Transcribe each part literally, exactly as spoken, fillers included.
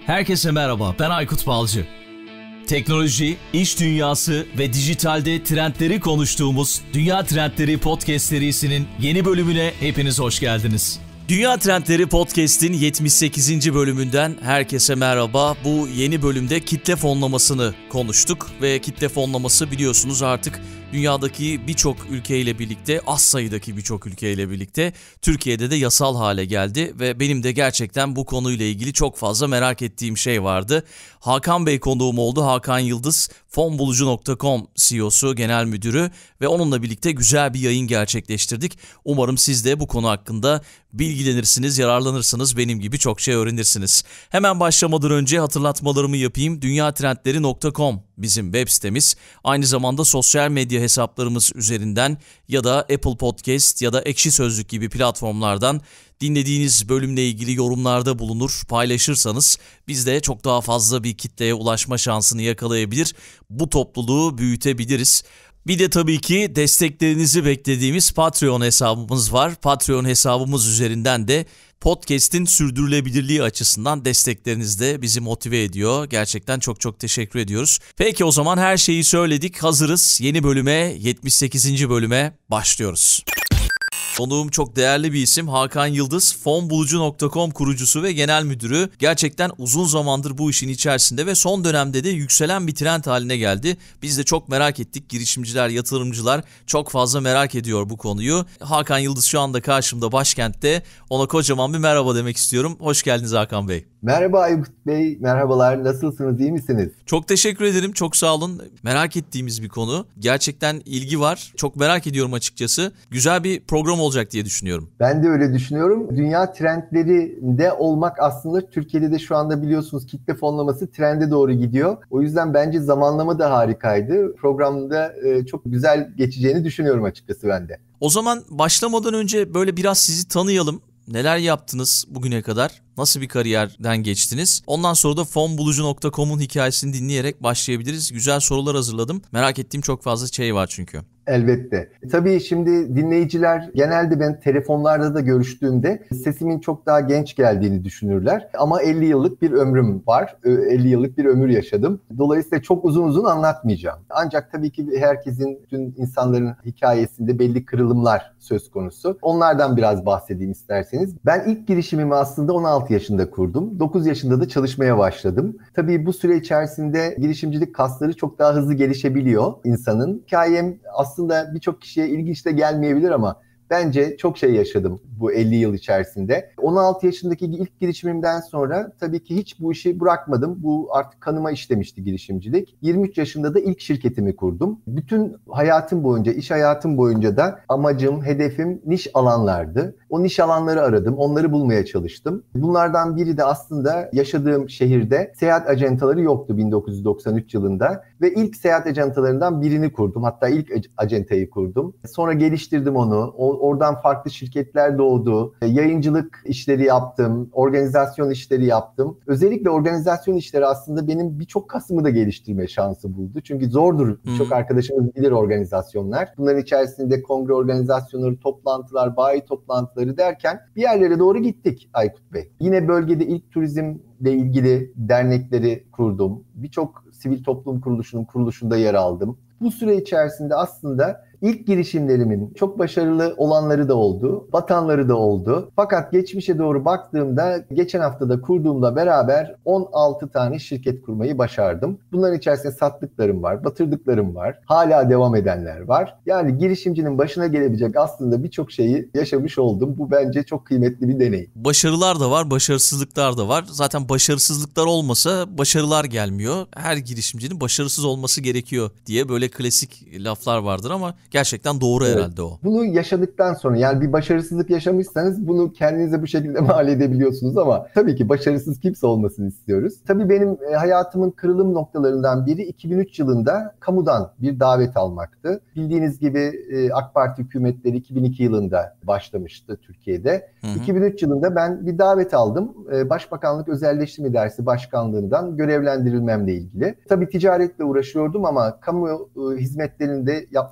Herkese merhaba, ben Aykut Balcı. Teknoloji, iş dünyası ve dijitalde trendleri konuştuğumuz Dünya Trendleri Podcast serisinin yeni bölümüne hepiniz hoş geldiniz. Dünya Trendleri Podcast'in yetmiş sekizinci bölümünden herkese merhaba. Bu yeni bölümde kitle fonlamasını konuştuk ve kitle fonlaması biliyorsunuz artık dünyadaki birçok ülkeyle birlikte, az sayıdaki birçok ülkeyle birlikte Türkiye'de de yasal hale geldi ve benim de gerçekten bu konuyla ilgili çok fazla merak ettiğim şey vardı. Hakan Bey konuğum oldu. Hakan Yıldız, fonbulucu nokta com C E O'su, genel müdürü ve onunla birlikte güzel bir yayın gerçekleştirdik. Umarım siz de bu konu hakkında bilgilenirsiniz, yararlanırsınız, benim gibi çok şey öğrenirsiniz. Hemen başlamadan önce hatırlatmalarımı yapayım. dünya trendleri nokta com bizim web sitemiz. Aynı zamanda sosyal medya hesaplarımız üzerinden ya da Apple Podcast ya da Ekşi Sözlük gibi platformlardan dinlediğiniz bölümle ilgili yorumlarda bulunur, paylaşırsanız biz de çok daha fazla bir kitleye ulaşma şansını yakalayabilir, bu topluluğu büyütebiliriz. Bir de tabii ki desteklerinizi beklediğimiz Patreon hesabımız var. Patreon hesabımız üzerinden de podcast'in sürdürülebilirliği açısından destekleriniz de bizi motive ediyor. Gerçekten çok çok teşekkür ediyoruz. Peki o zaman her şeyi söyledik, hazırız. Yeni bölüme, yetmiş sekizinci bölüme başlıyoruz. Konuğum çok değerli bir isim, Hakan Yıldız, fonbulucu nokta com kurucusu ve genel müdürü. Gerçekten uzun zamandır bu işin içerisinde ve son dönemde de yükselen bir trend haline geldi. Biz de çok merak ettik. Girişimciler, yatırımcılar çok fazla merak ediyor bu konuyu. Hakan Yıldız şu anda karşımda, başkentte. Ona kocaman bir merhaba demek istiyorum. Hoş geldiniz Hakan Bey. Merhaba Aykut Bey, merhabalar. Nasılsınız, iyi misiniz? Çok teşekkür ederim, çok sağ olun. Merak ettiğimiz bir konu. Gerçekten ilgi var. Çok merak ediyorum açıkçası. Güzel bir program olacak diye düşünüyorum. Ben de öyle düşünüyorum. Dünya trendlerinde olmak aslında Türkiye'de de şu anda biliyorsunuz kitle fonlaması trende doğru gidiyor. O yüzden bence zamanlama da harikaydı. Programda çok güzel geçeceğini düşünüyorum açıkçası ben de. O zaman başlamadan önce böyle biraz sizi tanıyalım. Neler yaptınız bugüne kadar? Nasıl bir kariyerden geçtiniz? Ondan sonra da fonbulucu nokta com'un hikayesini dinleyerek başlayabiliriz. Güzel sorular hazırladım. Merak ettiğim çok fazla şey var çünkü. Elbette. Tabii şimdi dinleyiciler genelde ben telefonlarda da görüştüğümde sesimin çok daha genç geldiğini düşünürler. Ama elli yıllık bir ömrüm var. elli yıllık bir ömür yaşadım. Dolayısıyla çok uzun uzun anlatmayacağım. Ancak tabii ki herkesin, tüm insanların hikayesinde belli kırılımlar söz konusu. Onlardan biraz bahsedeyim isterseniz. Ben ilk girişimimi aslında on altı yaşında kurdum. dokuz yaşında da çalışmaya başladım. Tabii bu süre içerisinde girişimcilik kasları çok daha hızlı gelişebiliyor insanın. Hikayem aslında Aslında birçok kişiye ilginç de gelmeyebilir ama bence çok şey yaşadım bu elli yıl içerisinde. on altı yaşındaki ilk girişimimden sonra tabii ki hiç bu işi bırakmadım. Bu artık kanıma işlemişti girişimcilik. yirmi üç yaşında da ilk şirketimi kurdum. Bütün hayatım boyunca, iş hayatım boyunca da amacım, hedefim niş alanlardı. O niş alanları aradım, onları bulmaya çalıştım. Bunlardan biri de aslında yaşadığım şehirde seyahat ajantaları yoktu bin dokuz yüz doksan üç yılında. Ve ilk seyahat ajantalarından birini kurdum. Hatta ilk acentayı kurdum. Sonra geliştirdim onu. O Oradan farklı şirketler doğdu. Yayıncılık işleri yaptım. Organizasyon işleri yaptım. Özellikle organizasyon işleri aslında benim birçok kasımı da geliştirme şansı buldu. Çünkü zordur. Birçok arkadaşımız bilir organizasyonlar. Bunların içerisinde kongre organizasyonları, toplantılar, bayi toplantıları derken bir yerlere doğru gittik Aykut Bey. Yine bölgede ilk turizmle ilgili dernekleri kurdum. Birçok sivil toplum kuruluşunun kuruluşunda yer aldım. Bu süre içerisinde aslında İlk girişimlerimin çok başarılı olanları da oldu, batanları da oldu. Fakat geçmişe doğru baktığımda, geçen hafta da kurduğumla beraber on altı tane şirket kurmayı başardım. Bunların içerisinde sattıklarım var, batırdıklarım var, hala devam edenler var. Yani girişimcinin başına gelebilecek aslında birçok şeyi yaşamış oldum. Bu bence çok kıymetli bir deneyim. Başarılar da var, başarısızlıklar da var. Zaten başarısızlıklar olmasa başarılar gelmiyor. Her girişimcinin başarısız olması gerekiyor diye böyle klasik laflar vardır ama gerçekten doğru evet. Herhalde o. Bunu yaşadıktan sonra, yani bir başarısızlık yaşamışsanız bunu kendinize bu şekilde mal edebiliyorsunuz ama tabii ki başarısız kimse olmasını istiyoruz. Tabii benim e, hayatımın kırılım noktalarından biri iki bin üç yılında kamudan bir davet almaktı. Bildiğiniz gibi e, AK Parti hükümetleri iki bin iki yılında başlamıştı Türkiye'de. Hı hı. iki bin üç yılında ben bir davet aldım. E, Başbakanlık Özelleştirme İdaresi Başkanlığından görevlendirilmemle ilgili. Tabii ticaretle uğraşıyordum ama kamu e, hizmetlerini de yapmak istiyordum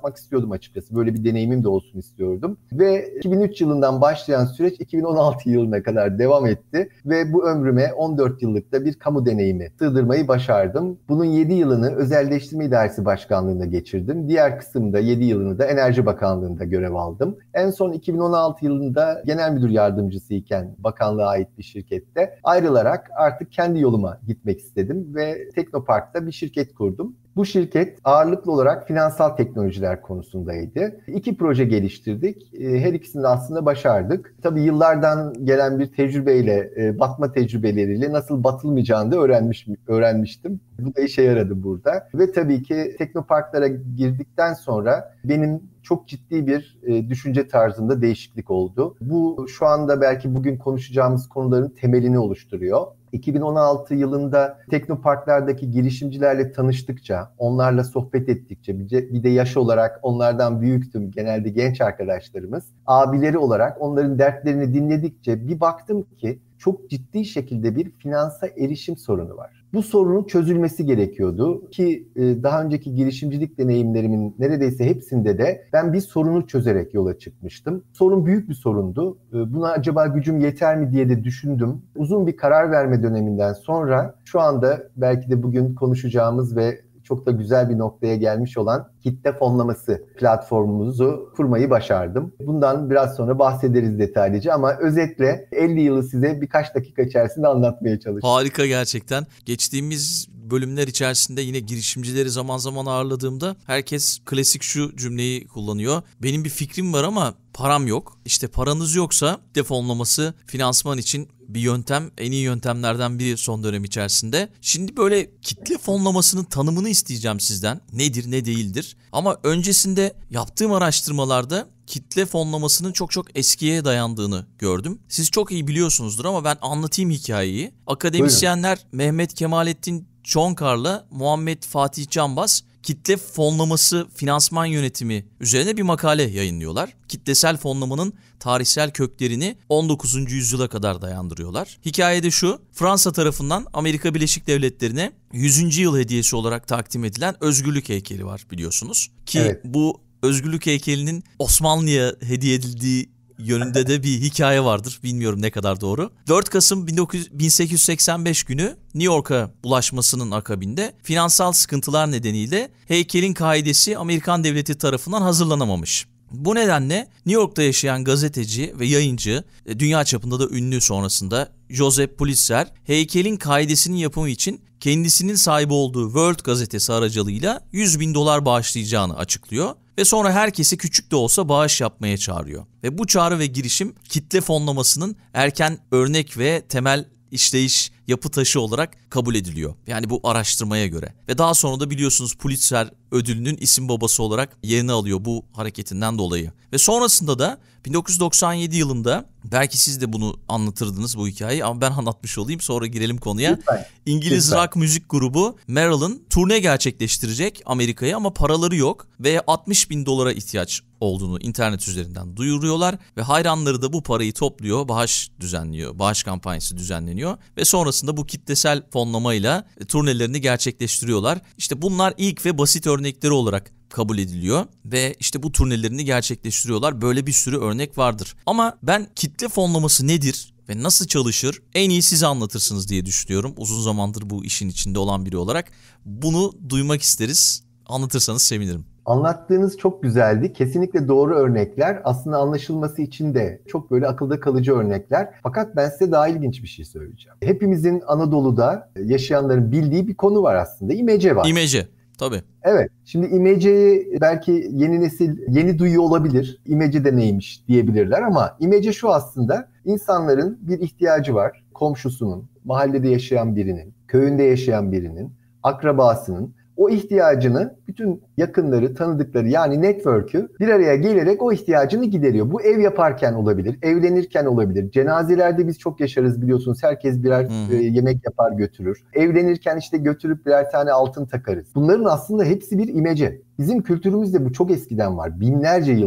istiyordum açıkçası. Böyle bir deneyimim de olsun istiyordum. Ve iki bin üç yılından başlayan süreç iki bin on altı yılına kadar devam etti. Ve bu ömrüme on dört yıllıkta bir kamu deneyimi sığdırmayı başardım. Bunun yedi yılını Özelleştirme İdaresi Başkanlığı'nda geçirdim. Diğer kısımda yedi yılını da Enerji Bakanlığı'nda görev aldım. En son iki bin on altı yılında genel müdür yardımcısı iken bakanlığa ait bir şirkette ayrılarak artık kendi yoluma gitmek istedim ve Teknopark'ta bir şirket kurdum. Bu şirket ağırlıklı olarak finansal teknolojiler konusundaydı. İki proje geliştirdik. Her ikisini de aslında başardık. Tabii yıllardan gelen bir tecrübeyle, batma tecrübeleriyle nasıl batılmayacağını da öğrenmiş, öğrenmiştim. Bu da işe yaradı burada. Ve tabii ki teknoparklara girdikten sonra benim çok ciddi bir e, düşünce tarzında değişiklik oldu. Bu şu anda belki bugün konuşacağımız konuların temelini oluşturuyor. iki bin on altı yılında teknoparklardaki girişimcilerle tanıştıkça, onlarla sohbet ettikçe, bir de yaş olarak onlardan büyüktüm, genelde genç arkadaşlarımız, abileri olarak onların dertlerini dinledikçe bir baktım ki çok ciddi şekilde bir finansa erişim sorunu var. Bu sorunun çözülmesi gerekiyordu ki daha önceki girişimcilik deneyimlerimin neredeyse hepsinde de ben bir sorunu çözerek yola çıkmıştım. Sorun büyük bir sorundu. Buna acaba gücüm yeter mi diye de düşündüm. Uzun bir karar verme döneminden sonra şu anda belki de bugün konuşacağımız ve çok da güzel bir noktaya gelmiş olan kitle fonlaması platformumuzu kurmayı başardım. Bundan biraz sonra bahsederiz detaylıca ama özetle elli yılı size birkaç dakika içerisinde anlatmaya çalışacağım. Harika gerçekten. Geçtiğimiz bölümler içerisinde yine girişimcileri zaman zaman ağırladığımda herkes klasik şu cümleyi kullanıyor. Benim bir fikrim var ama param yok. İşte paranız yoksa kitle fonlaması finansman için bir yöntem, en iyi yöntemlerden biri son dönem içerisinde. Şimdi böyle kitle fonlamasının tanımını isteyeceğim sizden. Nedir, ne değildir? Ama öncesinde yaptığım araştırmalarda kitle fonlamasının çok çok eskiye dayandığını gördüm. Siz çok iyi biliyorsunuzdur ama ben anlatayım hikayeyi. Akademisyenler Buyurun. Mehmet Kemalettin Çonkar'la Muhammed Fatih Canbaz kitle fonlaması finansman yönetimi üzerine bir makale yayınlıyorlar. Kitlesel fonlamanın tarihsel köklerini on dokuzuncu yüzyıla kadar dayandırıyorlar. Hikayede şu, Fransa tarafından Amerika Birleşik Devletleri'ne yüzüncü yıl hediyesi olarak takdim edilen özgürlük heykeli var biliyorsunuz. Ki evet. Bu özgürlük heykelinin Osmanlı'ya hediye edildiği yönünde de bir hikaye vardır. Bilmiyorum ne kadar doğru. dört Kasım bin sekiz yüz seksen beş günü New York'a ulaşmasının akabinde finansal sıkıntılar nedeniyle heykelin kaidesi Amerikan devleti tarafından hazırlanamamış. Bu nedenle New York'ta yaşayan gazeteci ve yayıncı, dünya çapında da ünlü sonrasında Joseph Pulitzer, heykelin kaidesinin yapımı için kendisinin sahibi olduğu World gazetesi aracılığıyla yüz bin dolar bağışlayacağını açıklıyor. Ve sonra herkesi küçük de olsa bağış yapmaya çağırıyor. Ve bu çağrı ve girişim kitle fonlamasının erken örnek ve temel işleyiş yapı taşı olarak kabul ediliyor. Yani bu araştırmaya göre. Ve daha sonra da biliyorsunuz Pulitzer ödülünün isim babası olarak yerini alıyor bu hareketinden dolayı. Ve sonrasında da bin dokuz yüz doksan yedi yılında, belki siz de bunu anlatırdınız bu hikayeyi ama ben anlatmış olayım sonra girelim konuya. Lütfen. İngiliz Lütfen. rock müzik grubu Merrill'ın turne gerçekleştirecek Amerika'ya ama paraları yok ve altmış bin dolara ihtiyaç olduğunu internet üzerinden duyuruyorlar ve hayranları da bu parayı topluyor, bağış düzenliyor, bağış kampanyası düzenleniyor ve sonrasında bu kitlesel fonlamayla turnelerini gerçekleştiriyorlar. İşte bunlar ilk ve basit örnekleri olarak kabul ediliyor ve işte bu turnelerini gerçekleştiriyorlar. Böyle bir sürü örnek vardır. Ama ben kitle fonlaması nedir ve nasıl çalışır en iyi size anlatırsınız diye düşünüyorum. Uzun zamandır bu işin içinde olan biri olarak bunu duymak isteriz. Anlatırsanız sevinirim. Anlattığınız çok güzeldi. Kesinlikle doğru örnekler. Aslında anlaşılması için de çok böyle akılda kalıcı örnekler. Fakat ben size daha ilginç bir şey söyleyeceğim. Hepimizin Anadolu'da yaşayanların bildiği bir konu var aslında. İmece var. İmece. Tabii. Evet. Şimdi imeceyi belki yeni nesil yeni duyuyor olabilir. İmece de neymiş diyebilirler ama imece şu aslında insanların bir ihtiyacı var. Komşusunun, mahallede yaşayan birinin, köyünde yaşayan birinin, akrabasının o ihtiyacını bütün yakınları, tanıdıkları yani network'ü bir araya gelerek o ihtiyacını gideriyor. Bu ev yaparken olabilir, evlenirken olabilir. Cenazelerde biz çok yaşarız biliyorsunuz. Herkes birer hmm. e, yemek yapar götürür. Evlenirken işte götürüp birer tane altın takarız. Bunların aslında hepsi bir imece. Bizim kültürümüzde bu çok eskiden var. Binlerce yıl var.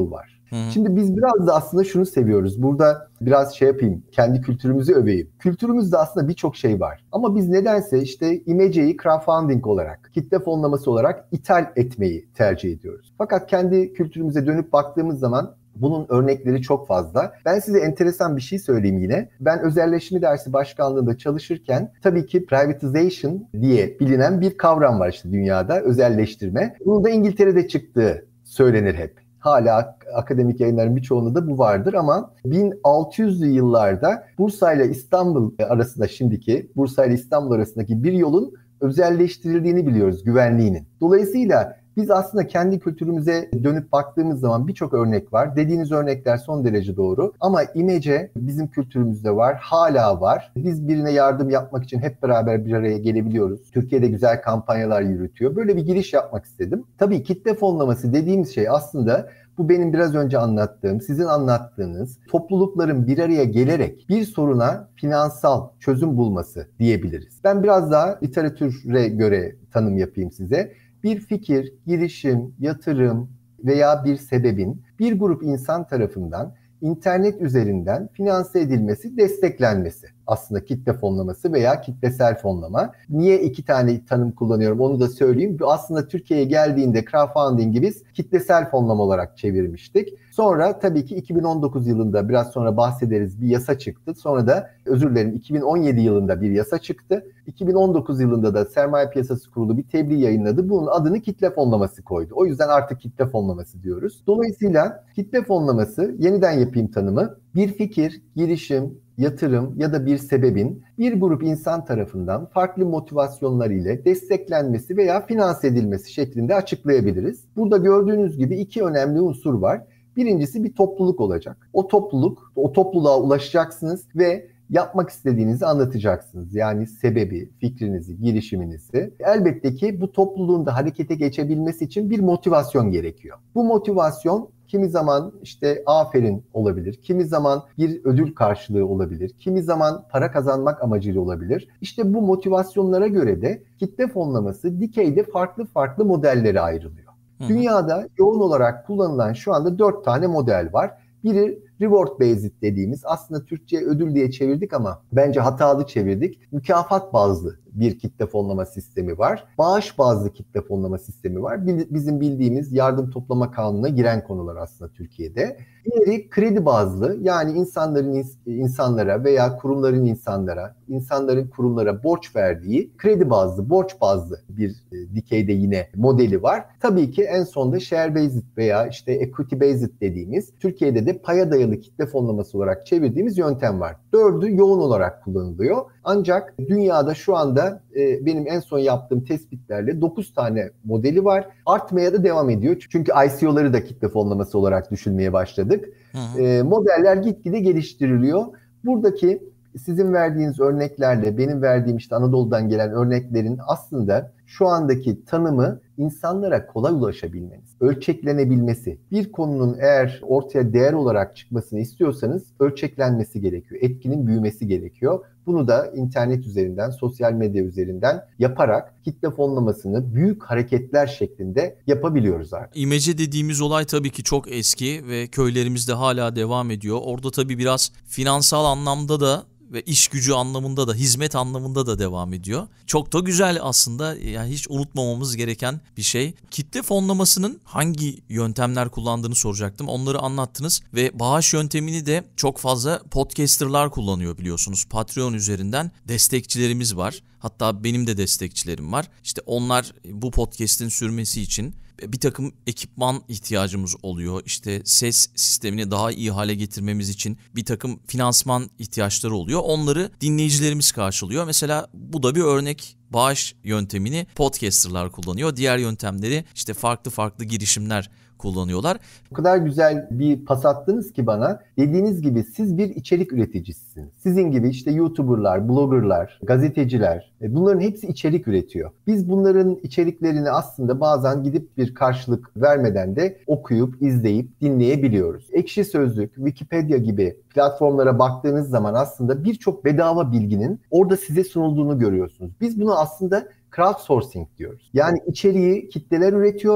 Hı hı. Şimdi biz biraz da aslında şunu seviyoruz. Burada biraz şey yapayım, kendi kültürümüzü öveyim. Kültürümüzde aslında birçok şey var. Ama biz nedense işte İmece'yi crowdfunding olarak, kitle fonlaması olarak ithal etmeyi tercih ediyoruz. Fakat kendi kültürümüze dönüp baktığımız zaman bunun örnekleri çok fazla. Ben size enteresan bir şey söyleyeyim yine. Ben özelleşme dersi başkanlığında çalışırken tabii ki privatization diye bilinen bir kavram var işte dünyada, özelleştirme. Bunun da İngiltere'de çıktığı söylenir hep. Hala akademik yayınların birçoğunda da bu vardır ama bin altı yüzlü yıllarda Bursa ile İstanbul arasında şimdiki Bursa ile İstanbul arasındaki bir yolun özelleştirildiğini biliyoruz, güvenliğinin. Dolayısıyla biz aslında kendi kültürümüze dönüp baktığımız zaman birçok örnek var. Dediğiniz örnekler son derece doğru. Ama İmece bizim kültürümüzde var, hala var. Biz birine yardım yapmak için hep beraber bir araya gelebiliyoruz. Türkiye'de güzel kampanyalar yürütüyor. Böyle bir giriş yapmak istedim. Tabii kitle fonlaması dediğimiz şey aslında bu benim biraz önce anlattığım, sizin anlattığınız toplulukların bir araya gelerek bir soruna finansal çözüm bulması diyebiliriz. Ben biraz daha literatüre göre tanım yapayım size. Bir fikir, girişim, yatırım veya bir sebebin bir grup insan tarafından internet üzerinden finanse edilmesi, desteklenmesi. Aslında kitle fonlaması veya kitlesel fonlama. Niye iki tane tanım kullanıyorum onu da söyleyeyim. Bu aslında Türkiye'ye geldiğinde crowdfunding'i biz kitlesel fonlama olarak çevirmiştik. Sonra tabii ki iki bin on dokuz yılında biraz sonra bahsederiz bir yasa çıktı. Sonra da özür dilerim iki bin on yedi yılında bir yasa çıktı. iki bin on dokuz yılında da Sermaye Piyasası Kurulu bir tebliğ yayınladı. Bunun adını kitle fonlaması koydu. O yüzden artık kitle fonlaması diyoruz. Dolayısıyla kitle fonlaması, yeniden yapayım tanımı, bir fikir, girişim, yatırım ya da bir sebebin bir grup insan tarafından farklı motivasyonlar ile desteklenmesi veya finanse edilmesi şeklinde açıklayabiliriz. Burada gördüğünüz gibi iki önemli unsur var. Birincisi bir topluluk olacak. O topluluk, o topluluğa ulaşacaksınız ve yapmak istediğinizi anlatacaksınız. Yani sebebi, fikrinizi, girişiminizi. Elbette ki bu topluluğun da harekete geçebilmesi için bir motivasyon gerekiyor. Bu motivasyon kimi zaman işte aferin olabilir, kimi zaman bir ödül karşılığı olabilir, kimi zaman para kazanmak amacıyla olabilir. İşte bu motivasyonlara göre de kitle fonlaması dikeyde farklı farklı modellere ayrılıyor. Hı hı. Dünyada yoğun olarak kullanılan şu anda dört tane model var. Biri reward based dediğimiz, aslında Türkçe ödül diye çevirdik ama bence hatalı çevirdik. Mükafat bazlı bir kitle fonlama sistemi var. Bağış bazlı kitle fonlama sistemi var. Bizim bildiğimiz yardım toplama kanununa giren konular aslında Türkiye'de. Diğeri kredi bazlı, yani insanların insanlara veya kurumların insanlara, insanların kurumlara borç verdiği kredi bazlı, borç bazlı bir dikeyde yine modeli var. Tabii ki en sonda share based veya işte equity based dediğimiz, Türkiye'de de paya dayalı kitle fonlaması olarak çevirdiğimiz yöntem var. Dördü yoğun olarak kullanılıyor. Ancak dünyada şu anda e, benim en son yaptığım tespitlerle dokuz tane modeli var. Artmaya da devam ediyor. Çünkü I C O'ları da kitle fonlaması olarak düşünmeye başladık. Hı hı. E, modeller gitgide geliştiriliyor. Buradaki sizin verdiğiniz örneklerle benim verdiğim işte Anadolu'dan gelen örneklerin aslında şu andaki tanımı insanlara kolay ulaşabilmeniz, ölçeklenebilmesi. Bir konunun eğer ortaya değer olarak çıkmasını istiyorsanız ölçeklenmesi gerekiyor, etkinin büyümesi gerekiyor. Bunu da internet üzerinden, sosyal medya üzerinden yaparak kitle fonlamasını büyük hareketler şeklinde yapabiliyoruz artık. İmece dediğimiz olay tabii ki çok eski ve köylerimizde hala devam ediyor. Orada tabii biraz finansal anlamda da ve iş gücü anlamında da, hizmet anlamında da devam ediyor. Çok da güzel aslında, yani hiç unutmamamız gereken bir şey. Kitle fonlamasının hangi yöntemler kullandığını soracaktım. Onları anlattınız ve bağış yöntemini de çok fazla podcasterlar kullanıyor biliyorsunuz. Patreon üzerinden destekçilerimiz var. Hatta benim de destekçilerim var. İşte onlar bu podcast'in sürmesi için bir takım ekipman ihtiyacımız oluyor. İşte ses sistemini daha iyi hale getirmemiz için bir takım finansman ihtiyaçları oluyor. Onları dinleyicilerimiz karşılıyor. Mesela bu da bir örnek. Bağış yöntemini podcasterlar kullanıyor. Diğer yöntemleri işte farklı farklı girişimler kullanıyorlar. O kadar güzel bir pas attınız ki bana. Dediğiniz gibi siz bir içerik üreticisiniz. Sizin gibi işte YouTuber'lar, blogger'lar, gazeteciler, bunların hepsi içerik üretiyor. Biz bunların içeriklerini aslında bazen gidip bir karşılık vermeden de okuyup, izleyip, dinleyebiliyoruz. Ekşi Sözlük, Wikipedia gibi platformlara baktığınız zaman aslında birçok bedava bilginin orada size sunulduğunu görüyorsunuz. Biz buna aslında crowdsourcing diyoruz. Yani içeriği kitleler üretiyor.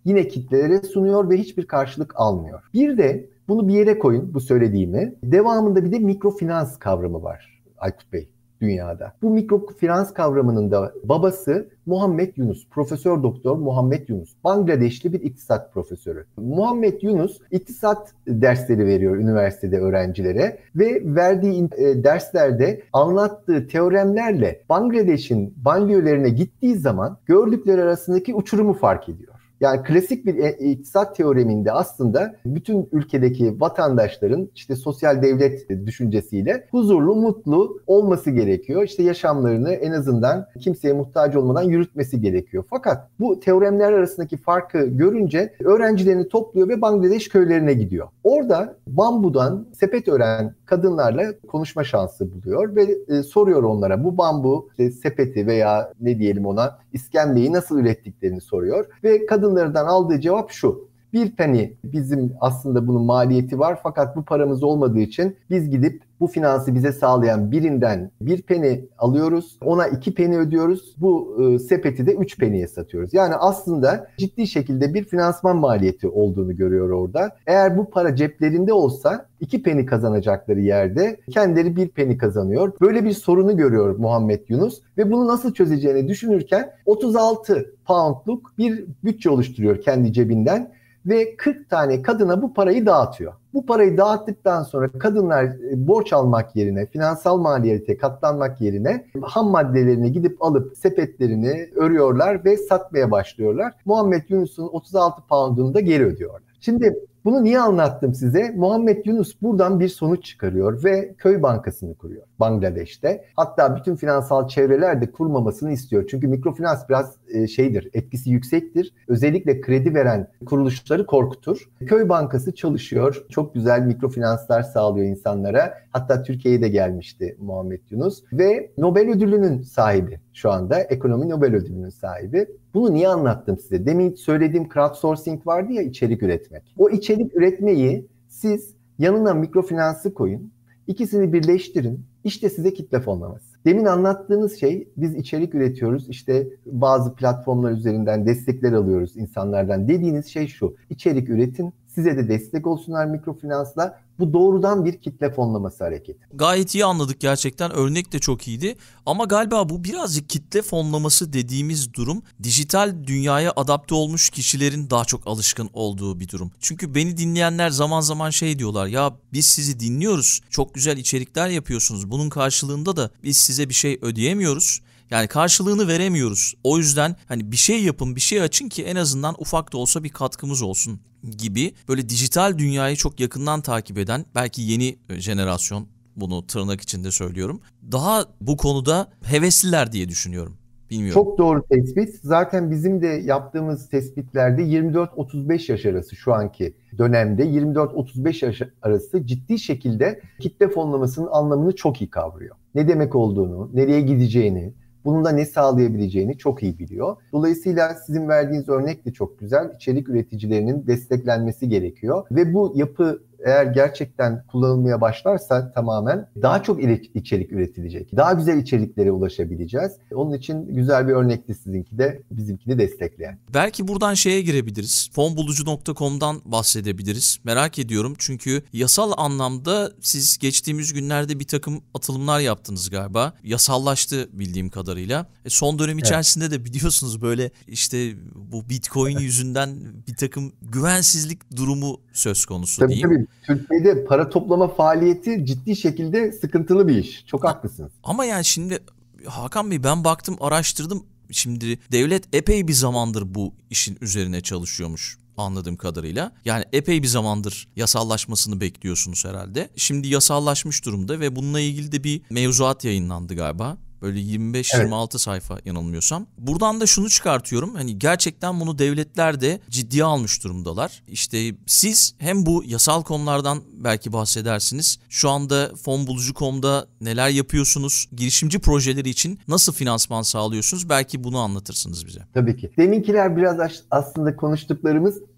yine kitlelere sunuyor ve hiçbir karşılık almıyor. Bir de bunu bir yere koyun, bu söylediğimi. Devamında bir de mikrofinans kavramı var Aykut Bey dünyada. Bu mikrofinans kavramının da babası Muhammed Yunus, Profesör Doktor Muhammed Yunus. Bangladeşli bir iktisat profesörü. Muhammed Yunus iktisat dersleri veriyor üniversitede öğrencilere ve verdiği derslerde anlattığı teoremlerle Bangladeş'in banliyölerine gittiği zaman gördükleri arasındaki uçurumu fark ediyor. Yani klasik bir iktisat teoreminde aslında bütün ülkedeki vatandaşların işte sosyal devlet düşüncesiyle huzurlu, mutlu olması gerekiyor. İşte yaşamlarını en azından kimseye muhtaç olmadan yürütmesi gerekiyor. Fakat bu teoremler arasındaki farkı görünce öğrencilerini topluyor ve Bangladeş köylerine gidiyor. Orada bambudan sepet ören kadınlarla konuşma şansı buluyor ve e, soruyor onlara bu bambu işte sepeti veya ne diyelim ona iskemleyi nasıl ürettiklerini soruyor ve kadınlardan aldığı cevap şu: bir penny bizim aslında bunun maliyeti var fakat bu paramız olmadığı için biz gidip bu finansı bize sağlayan birinden bir penny alıyoruz. Ona iki penny ödüyoruz. Bu e, sepeti de üç penny'ye satıyoruz. Yani aslında ciddi şekilde bir finansman maliyeti olduğunu görüyor orada. Eğer bu para ceplerinde olsa iki penny kazanacakları yerde kendileri bir penny kazanıyor. Böyle bir sorunu görüyor Muhammed Yunus ve bunu nasıl çözeceğini düşünürken otuz altı poundluk bir bütçe oluşturuyor kendi cebinden ve kırk tane kadına bu parayı dağıtıyor. Bu parayı dağıttıktan sonra kadınlar borç almak yerine, finansal maliyete katlanmak yerine ham maddelerini gidip alıp sepetlerini örüyorlar ve satmaya başlıyorlar. Muhammed Yunus'un otuz altı poundunu da geri ödüyorlar. Şimdi bunu niye anlattım size? Muhammed Yunus buradan bir sonuç çıkarıyor ve köy bankasını kuruyor Bangladeş'te. Hatta bütün finansal çevreler de kurmamasını istiyor. Çünkü mikrofinans biraz şeydir, etkisi yüksektir. Özellikle kredi veren kuruluşları korkutur. Köy bankası çalışıyor. Çok güzel mikrofinanslar sağlıyor insanlara. Hatta Türkiye'ye de gelmişti Muhammed Yunus. Ve Nobel ödülünün sahibi şu anda. Ekonomi Nobel ödülünün sahibi. Bunu niye anlattım size? Demin söylediğim crowdsourcing vardı ya, içerik üretmek. O içerik üretmeyi siz yanına mikrofinansı koyun. İkisini birleştirin. İşte size kitle fonlaması. Demin anlattığınız şey, biz içerik üretiyoruz. İşte bazı platformlar üzerinden destekler alıyoruz insanlardan. Dediğiniz şey şu: İçerik üretin. Size de destek olsunlar mikrofinansla. Bu doğrudan bir kitle fonlaması hareketi. Gayet iyi anladık gerçekten. Örnek de çok iyiydi. Ama galiba bu birazcık kitle fonlaması dediğimiz durum dijital dünyaya adapte olmuş kişilerin daha çok alışkın olduğu bir durum. Çünkü beni dinleyenler zaman zaman şey diyorlar: ya biz sizi dinliyoruz, çok güzel içerikler yapıyorsunuz. Bunun karşılığında da biz size bir şey ödeyemiyoruz. Yani karşılığını veremiyoruz. O yüzden hani bir şey yapın, bir şey açın ki en azından ufak da olsa bir katkımız olsun gibi, böyle dijital dünyayı çok yakından takip eden belki yeni jenerasyon, bunu tırnak içinde söylüyorum, daha bu konuda hevesliler diye düşünüyorum. Bilmiyorum. Çok doğru tespit. Zaten bizim de yaptığımız tespitlerde yirmi dört otuz beş yaş arası, şu anki dönemde yirmi dört otuz beş yaş arası ciddi şekilde kitle fonlamasının anlamını çok iyi kavruyor. Ne demek olduğunu, nereye gideceğini, bunun da ne sağlayabileceğini çok iyi biliyor. Dolayısıyla sizin verdiğiniz örnek de çok güzel. İçerik üreticilerinin desteklenmesi gerekiyor. Ve bu yapı eğer gerçekten kullanılmaya başlarsa tamamen daha çok içerik üretilecek. Daha güzel içeriklere ulaşabileceğiz. Onun için güzel bir örnekti sizinki de, bizimkini destekleyen. Belki buradan şeye girebiliriz. fonbulucu nokta com'dan bahsedebiliriz. Merak ediyorum çünkü yasal anlamda siz geçtiğimiz günlerde bir takım atılımlar yaptınız galiba. Yasallaştı bildiğim kadarıyla. E son dönem içerisinde evet. de biliyorsunuz böyle işte bu Bitcoin yüzünden bir takım güvensizlik durumu söz konusu tabii, diyeyim. Tabii. Türkiye'de para toplama faaliyeti ciddi şekilde sıkıntılı bir iş. Çok ha, haklısınız. Ama yani şimdi Hakan Bey, ben baktım, araştırdım. Şimdi devlet epey bir zamandır bu işin üzerine çalışıyormuş anladığım kadarıyla. Yani epey bir zamandır yasallaşmasını bekliyorsunuz herhalde. Şimdi yasallaşmış durumda ve bununla ilgili de bir mevzuat yayınlandı galiba. Böyle yirmi beş yirmi altı evet. sayfa yanılmıyorsam. Buradan da şunu çıkartıyorum. Hani gerçekten bunu devletler de ciddiye almış durumdalar. İşte siz hem bu yasal konulardan belki bahsedersiniz. Şu anda fonbulucu nokta com'da neler yapıyorsunuz? Girişimci projeleri için nasıl finansman sağlıyorsunuz? Belki bunu anlatırsınız bize. Tabii ki. Deminkiler biraz aslında konuştuklarımız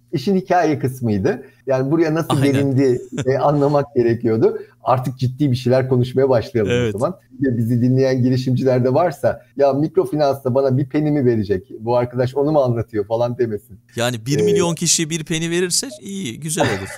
İşin hikaye kısmıydı. Yani buraya nasıl Aynen. gelindi e, anlamak gerekiyordu. Artık ciddi bir şeyler konuşmaya başlayalım Evet. o zaman. Bizi dinleyen girişimciler de varsa ya mikrofinansta bana bir penimi verecek, bu arkadaş onu mu anlatıyor falan demesin. Yani bir Ee, milyon kişi bir peni verirse iyi, güzel olur.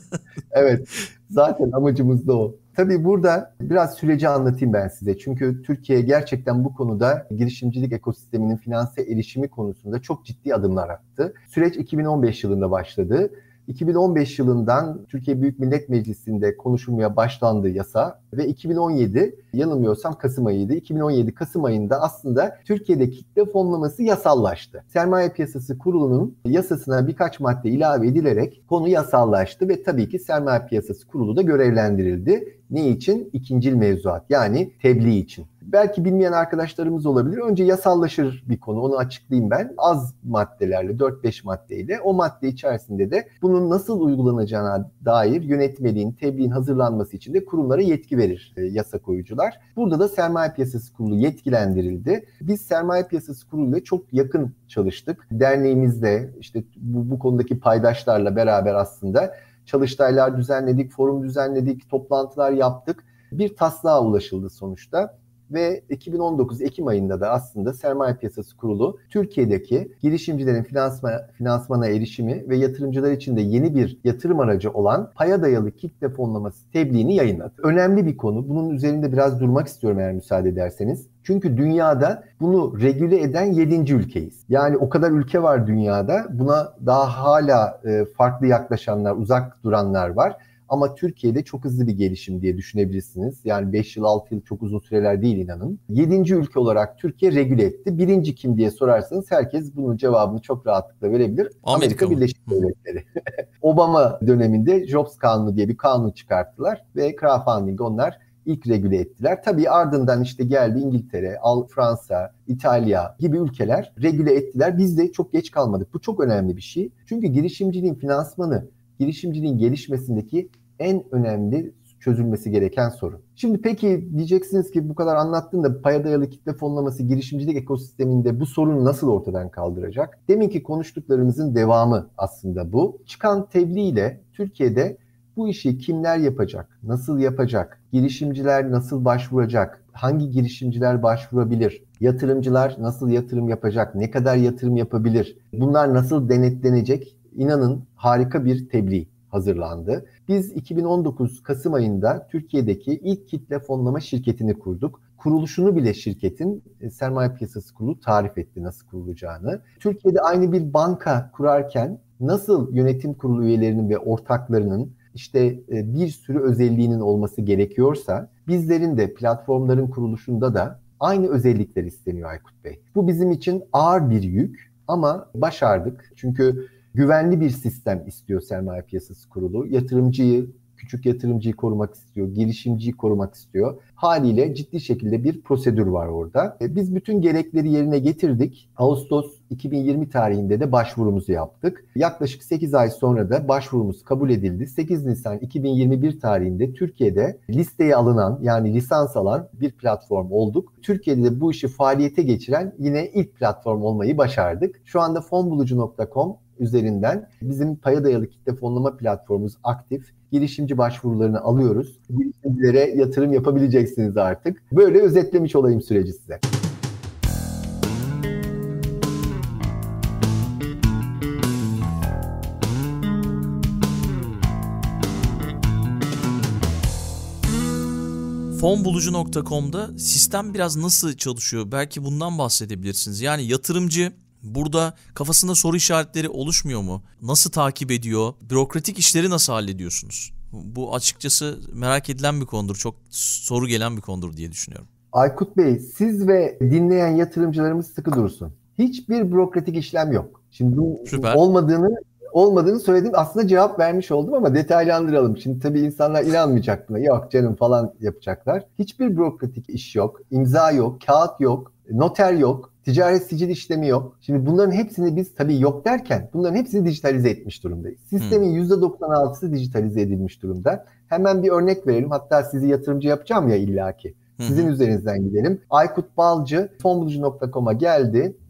Evet, zaten amacımız da o. Tabii burada biraz süreci anlatayım ben size. Çünkü Türkiye gerçekten bu konuda girişimcilik ekosisteminin finanse erişimi konusunda çok ciddi adımlar attı. Süreç iki bin on beş yılında başladı. iki bin on beş yılından Türkiye Büyük Millet Meclisi'nde konuşulmaya başlandı yasa ve iki bin on yedi, yanılmıyorsam Kasım ayıydı. iki bin on yedi Kasım ayında aslında Türkiye'de kitle fonlaması yasallaştı. Sermaye Piyasası Kurulu'nun yasasına birkaç madde ilave edilerek konu yasallaştı ve tabii ki Sermaye Piyasası Kurulu da görevlendirildi. Ne için? İkincil mevzuat, yani tebliğ için. Belki bilmeyen arkadaşlarımız olabilir. Önce yasallaşır bir konu, onu açıklayayım ben. Az maddelerle, dört beş maddeyle, o madde içerisinde de bunun nasıl uygulanacağına dair yönetmeliğin, tebliğin hazırlanması için de kurumlara yetki verir e, yasa koyucular. Burada da Sermaye Piyasası Kurulu yetkilendirildi. Biz Sermaye Piyasası Kurulu ile çok yakın çalıştık. Derneğimizle, işte bu, bu konudaki paydaşlarla beraber aslında çalıştaylar düzenledik, forum düzenledik, toplantılar yaptık. Bir taslağa ulaşıldı sonuçta. Ve iki bin on dokuz Ekim ayında da aslında Sermaye Piyasası Kurulu Türkiye'deki girişimcilerin finansman, finansmana erişimi ve yatırımcılar için de yeni bir yatırım aracı olan paya dayalı kitle fonlaması tebliğini yayınladı. Önemli bir konu. Bunun üzerinde biraz durmak istiyorum eğer müsaade ederseniz. Çünkü dünyada bunu regüle eden yedinci ülkeyiz. Yani o kadar ülke var dünyada. Buna daha hala farklı yaklaşanlar, uzak duranlar var. Ama Türkiye'de çok hızlı bir gelişim diye düşünebilirsiniz. Yani beş yıl, altı yıl çok uzun süreler değil inanın. yedinci ülke olarak Türkiye regüle etti. Birinci kim diye sorarsanız herkes bunun cevabını çok rahatlıkla verebilir. Amerika, Amerika Birleşik Devletleri. Obama döneminde Jobs Kanunu diye bir kanun çıkarttılar ve crowdfunding onlar ilk regüle ettiler. Tabii ardından işte geldi İngiltere, Fransa, İtalya gibi ülkeler regüle ettiler. Biz de çok geç kalmadık. Bu çok önemli bir şey. Çünkü girişimciliğin finansmanı, girişimciliğin gelişmesindeki en önemli çözülmesi gereken sorun. Şimdi peki diyeceksiniz ki bu kadar anlattın da paya dayalı kitle fonlaması girişimcilik ekosisteminde bu sorunu nasıl ortadan kaldıracak? Deminki konuştuklarımızın devamı aslında bu. Çıkan tebliğ ile Türkiye'de bu işi kimler yapacak, nasıl yapacak, girişimciler nasıl başvuracak, hangi girişimciler başvurabilir, yatırımcılar nasıl yatırım yapacak, ne kadar yatırım yapabilir, bunlar nasıl denetlenecek? İnanın harika bir tebliğ hazırlandı. Biz iki bin on dokuz Kasım ayında Türkiye'deki ilk kitle fonlama şirketini kurduk. Kuruluşunu bile şirketin Sermaye Piyasası Kurulu tarif etti nasıl kurulacağını. Türkiye'de aynı bir banka kurarken nasıl yönetim kurulu üyelerinin ve ortaklarının işte bir sürü özelliğinin olması gerekiyorsa bizlerin de platformların kuruluşunda da aynı özellikler isteniyor Aykut Bey. Bu bizim için ağır bir yük ama başardık. Çünkü güvenli bir sistem istiyor Sermaye Piyasası Kurulu. Yatırımcıyı, küçük yatırımcıyı korumak istiyor, girişimciyi korumak istiyor. Haliyle ciddi şekilde bir prosedür var orada. Biz bütün gerekleri yerine getirdik. Ağustos iki bin yirmi tarihinde de başvurumuzu yaptık. Yaklaşık sekiz ay sonra da başvurumuz kabul edildi. sekiz Nisan iki bin yirmi bir tarihinde Türkiye'de listeye alınan, yani lisans alan bir platform olduk. Türkiye'de de bu işi faaliyete geçiren yine ilk platform olmayı başardık. Şu anda fonbulucu nokta com üzerinden bizim paya dayalı kitle fonlama platformumuz aktif. Girişimci başvurularını alıyoruz. Girişimcilere yatırım yapabileceksiniz artık. Böyle özetlemiş olayım süreci size. fonbulucu nokta com'da sistem biraz nasıl çalışıyor? Belki bundan bahsedebilirsiniz. Yani yatırımcı burada kafasında soru işaretleri oluşmuyor mu? Nasıl takip ediyor? Bürokratik işleri nasıl hallediyorsunuz? Bu açıkçası merak edilen bir konudur. Çok soru gelen bir konudur diye düşünüyorum. Aykut Bey, siz ve dinleyen yatırımcılarımız sıkı dursun. Hiçbir bürokratik işlem yok. Şimdi bu Süper. olmadığını olmadığını söyledim. Aslında cevap vermiş oldum ama detaylandıralım. Şimdi tabii insanlar inanmayacak buna. Yok canım falan yapacaklar. Hiçbir bürokratik iş yok. İmza yok, kağıt yok, noter yok. Ticaret sicil işlemi yok. Şimdi bunların hepsini biz tabii yok derken bunların hepsini dijitalize etmiş durumdayız. Sistemin hmm. yüzde doksan altısı dijitalize edilmiş durumda. Hemen bir örnek verelim. Hatta sizi yatırımcı yapacağım ya illaki. Sizin hmm. üzerinizden gidelim. Aykut Balcı fonbulucu nokta com'a geldi.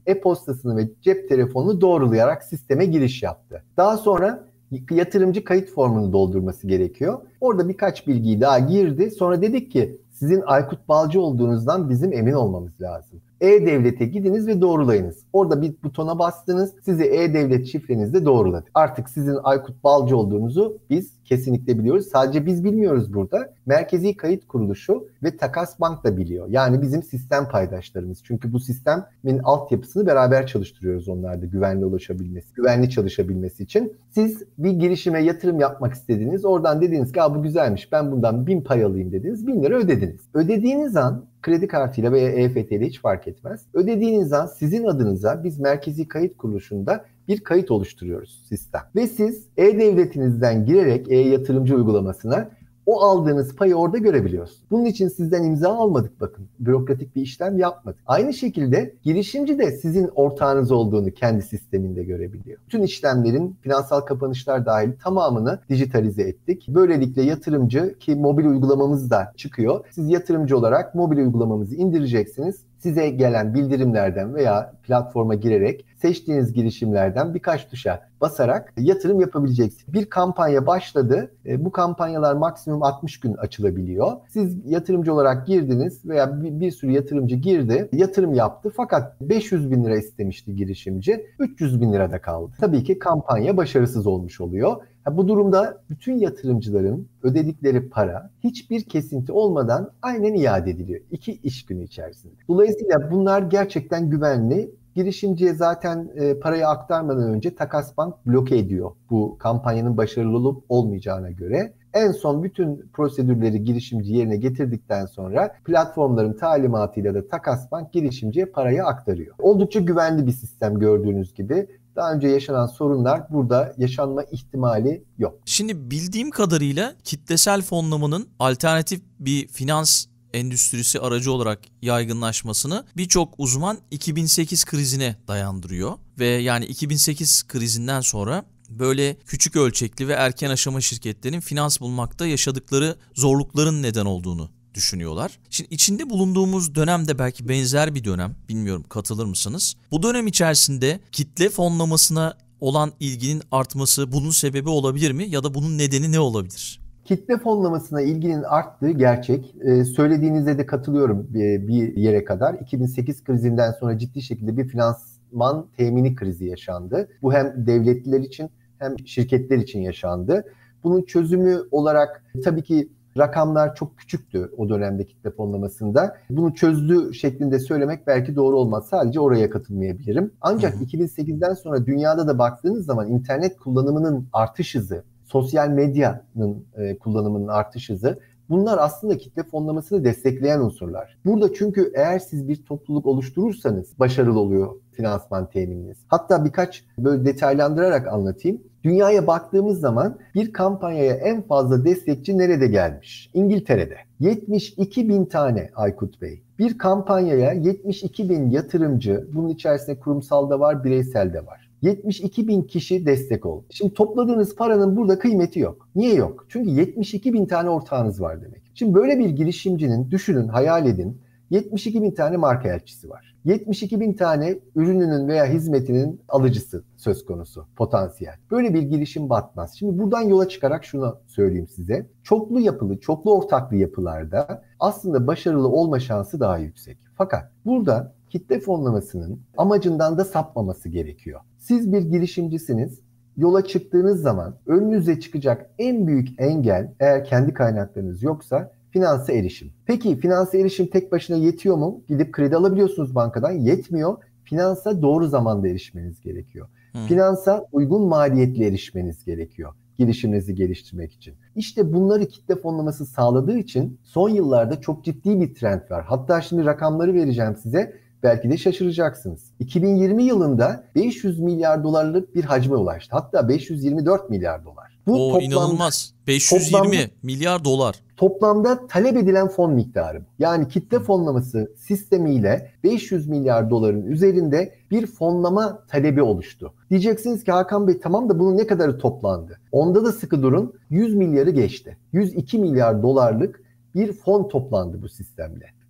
e-postasını ve cep telefonunu doğrulayarak sisteme giriş yaptı. Daha sonra yatırımcı kayıt formunu doldurması gerekiyor. Orada birkaç bilgiyi daha girdi. Sonra dedik ki sizin Aykut Balcı olduğunuzdan bizim emin olmamız lazım. E-Devlet'e gidiniz ve doğrulayınız. Orada bir butona bastınız. Sizi E-Devlet şifrenizle doğruladı. Artık sizin Aykut Balcı olduğunuzu biz kesinlikle biliyoruz. Sadece biz bilmiyoruz burada. Merkezi Kayıt Kuruluşu ve Takas Bank da biliyor. Yani bizim sistem paydaşlarımız. Çünkü bu sistemin altyapısını beraber çalıştırıyoruz onlarda güvenli ulaşabilmesi, güvenli çalışabilmesi için. Siz bir girişime yatırım yapmak istediniz. Oradan dediniz ki bu güzelmiş, ben bundan bin pay alayım dediniz. Bin lira ödediniz. Ödediğiniz an kredi kartıyla veya E F T ile hiç fark etmez. Ödediğiniz an sizin adınıza biz Merkezi Kayıt Kuruluşu'nda bir kayıt oluşturuyoruz sistem. Ve siz E-Devletinizden girerek e-yatırımcı uygulamasına o aldığınız payı orada görebiliyorsunuz. Bunun için sizden imza almadık bakın. Bürokratik bir işlem yapmadık. Aynı şekilde girişimci de sizin ortağınız olduğunu kendi sisteminde görebiliyor. Bütün işlemlerin finansal kapanışlar dahil tamamını dijitalize ettik. Böylelikle yatırımcı ki mobil uygulamamız da çıkıyor. Siz yatırımcı olarak mobil uygulamamızı indireceksiniz. Size gelen bildirimlerden veya platforma girerek seçtiğiniz girişimlerden birkaç tuşa basarak yatırım yapabileceksiniz. Bir kampanya başladı. Bu kampanyalar maksimum altmış gün açılabiliyor. Siz yatırımcı olarak girdiniz veya bir, bir sürü yatırımcı girdi, yatırım yaptı fakat beş yüz bin lira istemişti girişimci. üç yüz bin lirada kaldı. Tabii ki kampanya başarısız olmuş oluyor. Bu durumda bütün yatırımcıların ödedikleri para hiçbir kesinti olmadan aynen iade ediliyor. İki iş günü içerisinde. Dolayısıyla bunlar gerçekten güvenli. Girişimciye zaten e, parayı aktarmadan önce Takas Bank bloke ediyor bu kampanyanın başarılı olup olmayacağına göre. En son bütün prosedürleri girişimci yerine getirdikten sonra platformların talimatıyla da Takas Bank girişimciye parayı aktarıyor. Oldukça güvenli bir sistem gördüğünüz gibi. Daha önce yaşanan sorunlar burada yaşanma ihtimali yok. Şimdi bildiğim kadarıyla kitlesel fonlamanın alternatif bir finans endüstrisi aracı olarak yaygınlaşmasını birçok uzman iki bin sekiz krizine dayandırıyor. Ve yani iki bin sekiz krizinden sonra böyle küçük ölçekli ve erken aşama şirketlerin finans bulmakta yaşadıkları zorlukların neden olduğunu düşünüyorlar. Şimdi içinde bulunduğumuz dönem de belki benzer bir dönem. Bilmiyorum, katılır mısınız? Bu dönem içerisinde kitle fonlamasına olan ilginin artması bunun sebebi olabilir mi? Ya da bunun nedeni ne olabilir? Kitle fonlamasına ilginin arttığı gerçek. Ee, söylediğinizde de katılıyorum bir, bir yere kadar. iki bin sekiz krizinden sonra ciddi şekilde bir finansman temini krizi yaşandı. Bu hem devletliler için hem şirketler için yaşandı. Bunun çözümü olarak tabii ki rakamlar çok küçüktü o dönemde kitle fonlamasında. Bunu çözdü şeklinde söylemek belki doğru olmaz. Sadece oraya katılmayabilirim. Ancak hı hı. iki bin sekizden sonra dünyada da baktığınız zaman internet kullanımının artış hızı, sosyal medyanın e, kullanımının artış hızı, bunlar aslında kitle fonlamasını destekleyen unsurlar. Burada çünkü eğer siz bir topluluk oluşturursanız başarılı oluyor finansman temininiz. Hatta birkaç böyle detaylandırarak anlatayım. Dünyaya baktığımız zaman bir kampanyaya en fazla destekçi nerede gelmiş? İngiltere'de. yetmiş iki bin tane Aykut Bey. Bir kampanyaya yetmiş iki bin yatırımcı, bunun içerisinde kurumsal da var, bireysel de var. yetmiş iki bin kişi destek oldu. Şimdi topladığınız paranın burada kıymeti yok. Niye yok? Çünkü yetmiş iki bin tane ortağınız var demek. Şimdi böyle bir girişimcinin, düşünün, hayal edin, yetmiş iki bin tane marka elçisi var. yetmiş iki bin tane ürününün veya hizmetinin alıcısı söz konusu, potansiyel. Böyle bir girişim batmaz. Şimdi buradan yola çıkarak şunu söyleyeyim size. Çoklu yapılı, çoklu ortaklı yapılarda aslında başarılı olma şansı daha yüksek. Fakat burada kitle fonlamasının amacından da sapmaması gerekiyor. Siz bir girişimcisiniz. Yola çıktığınız zaman önünüze çıkacak en büyük engel, eğer kendi kaynaklarınız yoksa, finansa erişim. Peki finansa erişim tek başına yetiyor mu? Gidip kredi alabiliyorsunuz bankadan. Yetmiyor. Finansa doğru zamanda erişmeniz gerekiyor. Hmm. Finansa uygun maliyetli erişmeniz gerekiyor girişiminizi geliştirmek için. İşte bunları kitle fonlaması sağladığı için son yıllarda çok ciddi bir trend var. Hatta şimdi rakamları vereceğim size. Belki de şaşıracaksınız. iki bin yirmi yılında beş yüz milyar dolarlık bir hacme ulaştı. Hatta beş yüz yirmi dört milyar dolar. Bu o toplam, inanılmaz. beş yüz yirmi toplamda, milyar dolar. Toplamda talep edilen fon miktarı. Yani kitle fonlaması sistemiyle beş yüz milyar doların üzerinde bir fonlama talebi oluştu. Diyeceksiniz ki Hakan Bey tamam da bunun ne kadarı toplandı? Onda da sıkı durun, yüz milyarı geçti. yüz iki milyar dolarlık bir fon toplandı bu sistemle.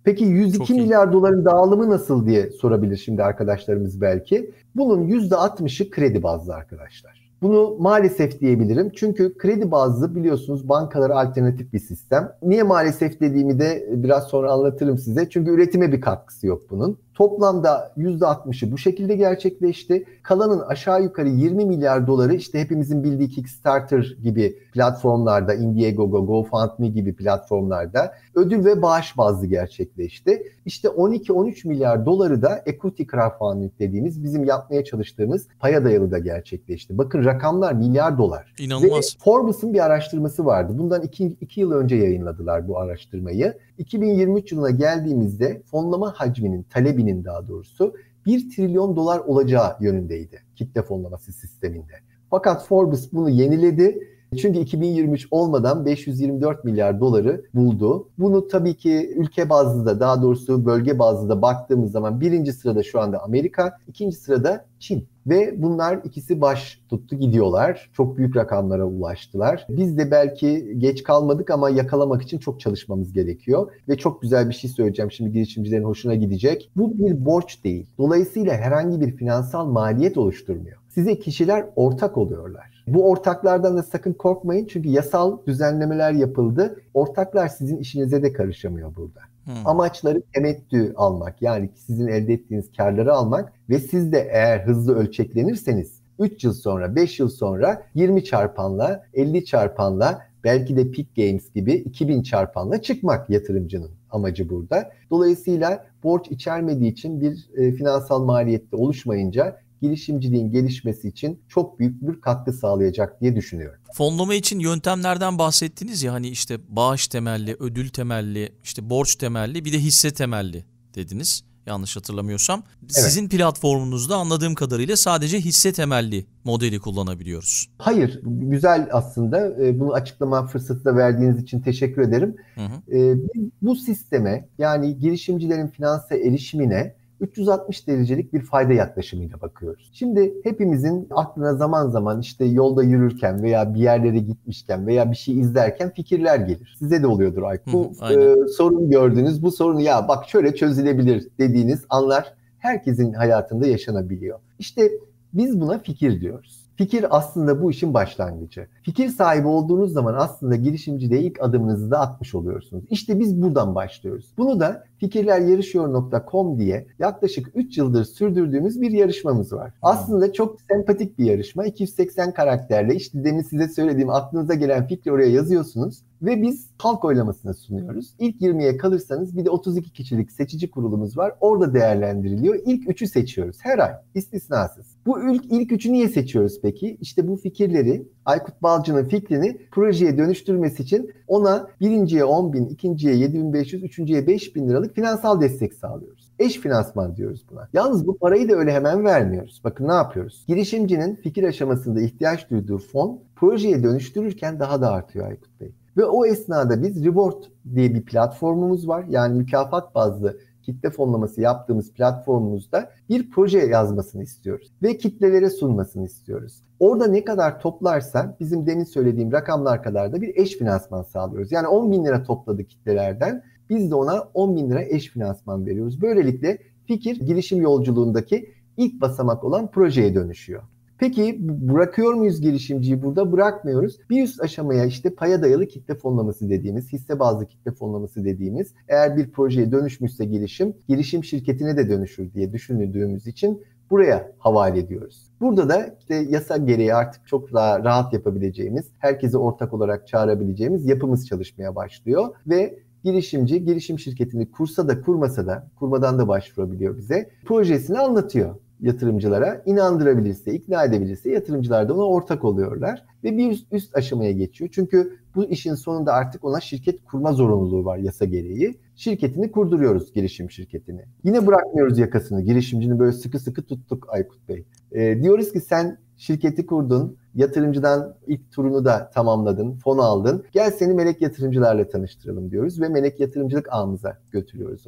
Peki yüz iki milyar doların dağılımı nasıl diye sorabilir şimdi arkadaşlarımız belki. Bunun yüzde altmışı kredi bazlı arkadaşlar. Bunu maalesef diyebilirim. Çünkü kredi bazlı biliyorsunuz bankalara alternatif bir sistem. Niye maalesef dediğimi de biraz sonra anlatırım size. Çünkü üretime bir katkısı yok bunun. Toplamda yüzde altmışı bu şekilde gerçekleşti. Kalanın aşağı yukarı yirmi milyar doları işte hepimizin bildiği Kickstarter gibi platformlarda, Indiegogo, GoFundMe gibi platformlarda ödül ve bağış bazlı gerçekleşti. İşte on iki on üç milyar doları da equity crowdfunding dediğimiz bizim yapmaya çalıştığımız paya dayalı da gerçekleşti. Bakın rakamlar milyar dolar. İnanılmaz. Ve Forbes'un bir araştırması vardı. Bundan iki, iki yıl önce yayınladılar bu araştırmayı. iki bin yirmi üç yılına geldiğimizde fonlama hacminin, talebinin daha doğrusu bir trilyon dolar olacağı yönündeydi kitle fonlaması sisteminde. Fakat Forbes bunu yeniledi. Çünkü iki bin yirmi üç olmadan beş yüz yirmi dört milyar doları buldu. Bunu tabii ki ülke bazlı da daha doğrusu bölge bazlı da baktığımız zaman birinci sırada şu anda Amerika, ikinci sırada Çin. Ve bunlar ikisi baş tuttu gidiyorlar. Çok büyük rakamlara ulaştılar. Biz de belki geç kalmadık ama yakalamak için çok çalışmamız gerekiyor. Ve çok güzel bir şey söyleyeceğim şimdi girişimcilerin hoşuna gidecek. Bu bir borç değil. Dolayısıyla herhangi bir finansal maliyet oluşturmuyor. Size kişiler ortak oluyorlar. Bu ortaklardan da sakın korkmayın çünkü yasal düzenlemeler yapıldı. Ortaklar sizin işinize de karışamıyor burada. Hmm. Amaçları temettü almak, yani sizin elde ettiğiniz karları almak ve siz de eğer hızlı ölçeklenirseniz üç yıl sonra, beş yıl sonra yirmi çarpanla, elli çarpanla, belki de Peak Games gibi iki bin çarpanla çıkmak yatırımcının amacı burada. Dolayısıyla borç içermediği için bir e, finansal maliyette oluşmayınca girişimciliğin gelişmesi için çok büyük bir katkı sağlayacak diye düşünüyorum. Fonlama için yöntemlerden bahsettiniz ya, hani işte bağış temelli, ödül temelli, işte borç temelli, bir de hisse temelli dediniz. Yanlış hatırlamıyorsam. Evet. Sizin platformunuzda anladığım kadarıyla sadece hisse temelli modeli kullanabiliyoruz. Hayır, güzel aslında. Bunu açıklama fırsatı da verdiğiniz için teşekkür ederim. Hı hı. Bu sisteme, yani girişimcilerin finansa erişimine üç yüz altmış derecelik bir fayda yaklaşımıyla bakıyoruz. Şimdi hepimizin aklına zaman zaman işte yolda yürürken veya bir yerlere gitmişken veya bir şey izlerken fikirler gelir. Size de oluyordur Aykut. Bu e, sorun gördünüz, bu sorunu ya bak şöyle çözülebilir dediğiniz anlar herkesin hayatında yaşanabiliyor. İşte biz buna fikir diyoruz. Fikir aslında bu işin başlangıcı. Fikir sahibi olduğunuz zaman aslında girişimciliğe ilk adımınızı da atmış oluyorsunuz. İşte biz buradan başlıyoruz. Bunu da fikirler yarışıyor nokta com diye yaklaşık üç yıldır sürdürdüğümüz bir yarışmamız var. Aslında çok sempatik bir yarışma. iki yüz seksen karakterle işte demin size söylediğim aklınıza gelen fikri oraya yazıyorsunuz ve biz halk oylamasına sunuyoruz. İlk yirmiye kalırsanız bir de otuz iki kişilik seçici kurulumuz var. Orada değerlendiriliyor. İlk üçü seçiyoruz her ay istisnasız. Bu ilk, ilk üçü niye seçiyoruz peki? İşte bu fikirleri, Aykut Balcı'nın fikrini projeye dönüştürmesi için ona birinciye on bin, ikinciye yedi bin beş yüz, üçüncüye beş bin liralık finansal destek sağlıyoruz. Eş finansman diyoruz buna. Yalnız bu parayı da öyle hemen vermiyoruz. Bakın ne yapıyoruz? Girişimcinin fikir aşamasında ihtiyaç duyduğu fon projeye dönüştürürken daha da artıyor Aykut Bey. Ve o esnada biz Reward diye bir platformumuz var. Yani mükafat bazlı kitle fonlaması yaptığımız platformumuzda bir proje yazmasını istiyoruz. Ve kitlelere sunmasını istiyoruz. Orada ne kadar toplarsa bizim demin söylediğim rakamlar kadar da bir eş finansman sağlıyoruz. Yani on bin lira topladı kitlelerden. Biz de ona on bin lira eş finansman veriyoruz. Böylelikle fikir girişim yolculuğundaki ilk basamak olan projeye dönüşüyor. Peki bırakıyor muyuz girişimciyi burada? Bırakmıyoruz. Bir üst aşamaya işte paya dayalı kitle fonlaması dediğimiz, hisse bazlı kitle fonlaması dediğimiz, eğer bir projeye dönüşmüşse girişim, girişim şirketine de dönüşür diye düşündüğümüz için buraya havale ediyoruz. Burada da işte yasa gereği artık çok daha rahat yapabileceğimiz, herkesi ortak olarak çağırabileceğimiz yapımız çalışmaya başlıyor ve girişimci girişim şirketini kursa da kurmasa da, kurmadan da başvurabiliyor bize, projesini anlatıyor yatırımcılara. İnandırabilirse, ikna edebilirse yatırımcılar da ona ortak oluyorlar ve bir üst, üst aşamaya geçiyor. Çünkü bu işin sonunda artık ona şirket kurma zorunluluğu var yasa gereği. Şirketini kurduruyoruz, girişim şirketini. Yine bırakmıyoruz yakasını. Girişimcinin böyle sıkı sıkı tuttuk Aykut Bey. Ee, diyoruz ki sen şirketi kurdun, yatırımcıdan ilk turunu da tamamladın, fon aldın. Gel seni melek yatırımcılarla tanıştıralım diyoruz ve melek yatırımcılık ağımıza götürüyoruz onu.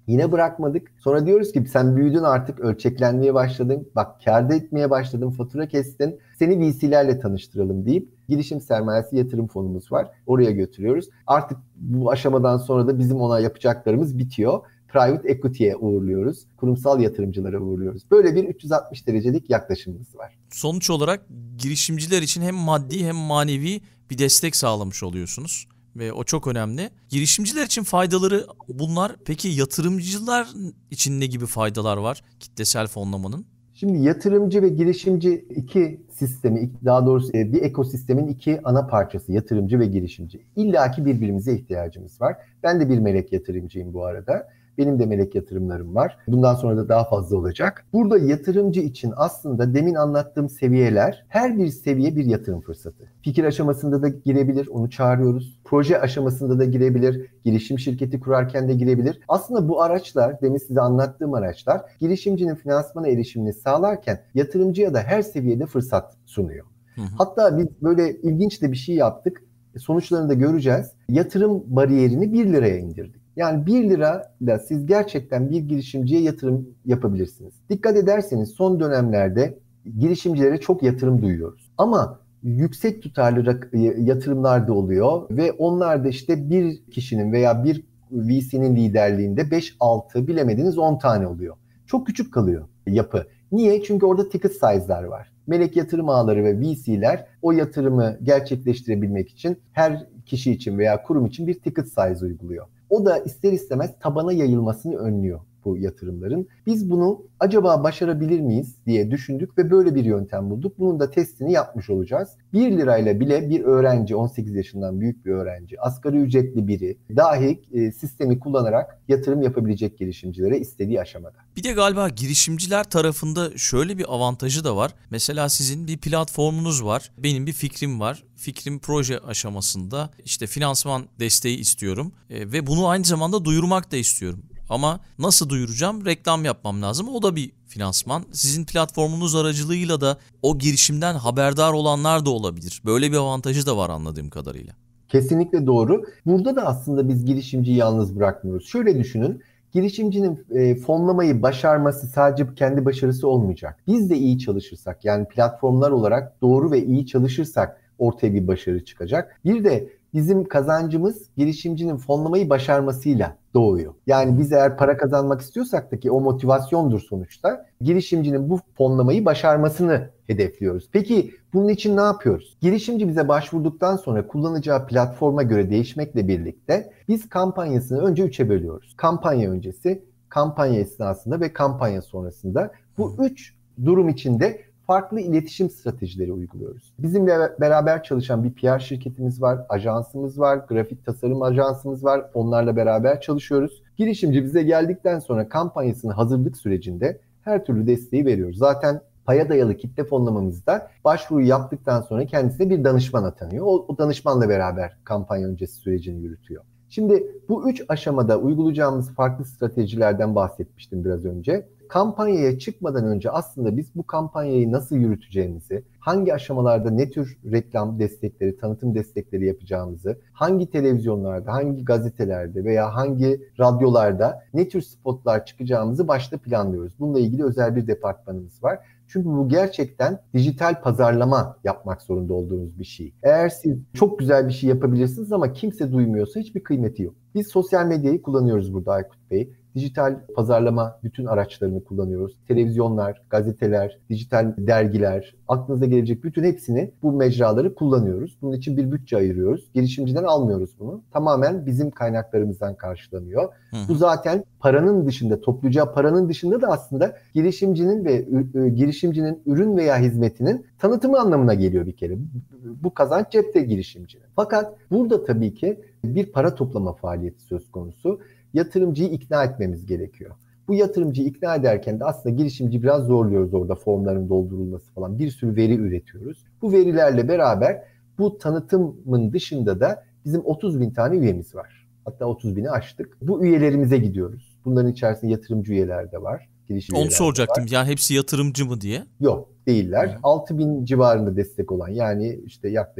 Yine bırakmadık. Sonra diyoruz ki sen büyüdün artık, ölçeklenmeye başladın. Bak kâr da etmeye başladın, fatura kestin. Seni V C'lerle tanıştıralım deyip girişim sermayesi yatırım fonumuz var. Oraya götürüyoruz. Artık bu aşamadan sonra da bizim ona yapacaklarımız bitiyor. Private equity'ye uğurluyoruz. Kurumsal yatırımcılara uğurluyoruz. Böyle bir üç yüz altmış derecelik yaklaşımımız var. Sonuç olarak girişimciler için hem maddi hem manevi bir destek sağlamış oluyorsunuz. Ve o çok önemli. Girişimciler için faydaları bunlar. Peki yatırımcılar için ne gibi faydalar var kitlesel fonlamanın? Şimdi yatırımcı ve girişimci iki sistemi, daha doğrusu bir ekosistemin iki ana parçası, yatırımcı ve girişimci. İlla ki birbirimize ihtiyacımız var. Ben de bir melek yatırımcıyım bu arada. Benim de melek yatırımlarım var. Bundan sonra da daha fazla olacak. Burada yatırımcı için aslında demin anlattığım seviyeler, her bir seviye bir yatırım fırsatı. Fikir aşamasında da girebilir, onu çağırıyoruz. Proje aşamasında da girebilir, girişim şirketi kurarken de girebilir. Aslında bu araçlar, demin size anlattığım araçlar, girişimcinin finansmana erişimini sağlarken yatırımcıya da her seviyede fırsat sunuyor. Hı hı. Hatta biz böyle ilginç de bir şey yaptık. Sonuçlarını da göreceğiz. Yatırım bariyerini bir liraya indirdik. Yani bir lirayla siz gerçekten bir girişimciye yatırım yapabilirsiniz. Dikkat ederseniz son dönemlerde girişimcilere çok yatırım duyuyoruz. Ama yüksek tutarlı yatırımlar da oluyor ve onlar da işte bir kişinin veya bir V C'nin liderliğinde beş altı, bilemediniz on tane oluyor. Çok küçük kalıyor yapı. Niye? Çünkü orada ticket size'lar var. Melek yatırım ağları ve V C'ler o yatırımı gerçekleştirebilmek için her kişi için veya kurum için bir ticket size uyguluyor. O da ister istemez tabana yayılmasını önlüyor bu yatırımların. Biz bunu acaba başarabilir miyiz diye düşündük ve böyle bir yöntem bulduk. Bunun da testini yapmış olacağız. bir lirayla bile bir öğrenci, on sekiz yaşından büyük bir öğrenci, asgari ücretli biri dahi e, sistemi kullanarak yatırım yapabilecek girişimcilere istediği aşamada. Bir de galiba girişimciler tarafında şöyle bir avantajı da var. Mesela sizin bir platformunuz var. Benim bir fikrim var. Fikrim proje aşamasında, işte finansman desteği istiyorum e, ve bunu aynı zamanda duyurmak da istiyorum. Ama nasıl duyuracağım? Reklam yapmam lazım. O da bir finansman. Sizin platformunuz aracılığıyla da o girişimden haberdar olanlar da olabilir. Böyle bir avantajı da var anladığım kadarıyla. Kesinlikle doğru. Burada da aslında biz girişimciyi yalnız bırakmıyoruz. Şöyle düşünün. Girişimcinin e, fonlamayı başarması sadece kendi başarısı olmayacak. Biz de iyi çalışırsak, yani platformlar olarak doğru ve iyi çalışırsak ortaya bir başarı çıkacak. Bir de bizim kazancımız girişimcinin fonlamayı başarmasıyla doğuyor. Yani biz eğer para kazanmak istiyorsak da, ki o motivasyondur sonuçta, girişimcinin bu fonlamayı başarmasını hedefliyoruz. Peki bunun için ne yapıyoruz? Girişimci bize başvurduktan sonra kullanacağı platforma göre değişmekle birlikte biz kampanyasını önce üçe bölüyoruz. Kampanya öncesi, kampanya esnasında ve kampanya sonrasında. Bu üç durum içinde farklı iletişim stratejileri uyguluyoruz. Bizimle beraber çalışan bir P R şirketimiz var, ajansımız var, grafik tasarım ajansımız var. Onlarla beraber çalışıyoruz. Girişimci bize geldikten sonra kampanyasını hazırlık sürecinde her türlü desteği veriyoruz. Zaten paya dayalı kitle fonlamamızda başvuruyu yaptıktan sonra kendisine bir danışman atanıyor. O, o danışmanla beraber kampanya öncesi sürecini yürütüyor. Şimdi bu üç aşamada uygulayacağımız farklı stratejilerden bahsetmiştim biraz önce. Kampanyaya çıkmadan önce aslında biz bu kampanyayı nasıl yürüteceğimizi, hangi aşamalarda ne tür reklam destekleri, tanıtım destekleri yapacağımızı, hangi televizyonlarda, hangi gazetelerde veya hangi radyolarda ne tür spotlar çıkacağımızı başta planlıyoruz. Bununla ilgili özel bir departmanımız var. Çünkü bu gerçekten dijital pazarlama yapmak zorunda olduğunuz bir şey. Eğer siz çok güzel bir şey yapabilirsiniz ama kimse duymuyorsa hiçbir kıymeti yok. Biz sosyal medyayı kullanıyoruz burada Aykut Bey. Dijital pazarlama bütün araçlarını kullanıyoruz. Televizyonlar, gazeteler, dijital dergiler, aklınıza gelecek bütün hepsini, bu mecraları kullanıyoruz. Bunun için bir bütçe ayırıyoruz. Girişimciden almıyoruz bunu. Tamamen bizim kaynaklarımızdan karşılanıyor. Hı. Bu zaten paranın dışında, toplayacağı paranın dışında da aslında girişimcinin ve girişimcinin ürün veya hizmetinin tanıtımı anlamına geliyor bir kere. Bu kazanç cepte girişimcinin. Fakat burada tabii ki bir para toplama faaliyeti söz konusu. Yatırımcıyı ikna etmemiz gerekiyor. Bu yatırımcıyı ikna ederken de aslında girişimci biraz zorluyoruz orada, formların doldurulması falan. Bir sürü veri üretiyoruz. Bu verilerle beraber bu tanıtımın dışında da bizim otuz bin tane üyemiz var. Hatta otuz bini aştık. Bu üyelerimize gidiyoruz. Bunların içerisinde yatırımcı üyeler de var. Onu soracaktım. Ya hepsi yatırımcı mı diye? Yok, değiller. Hı. altı bin civarında destek olan, yani işte yaklaşık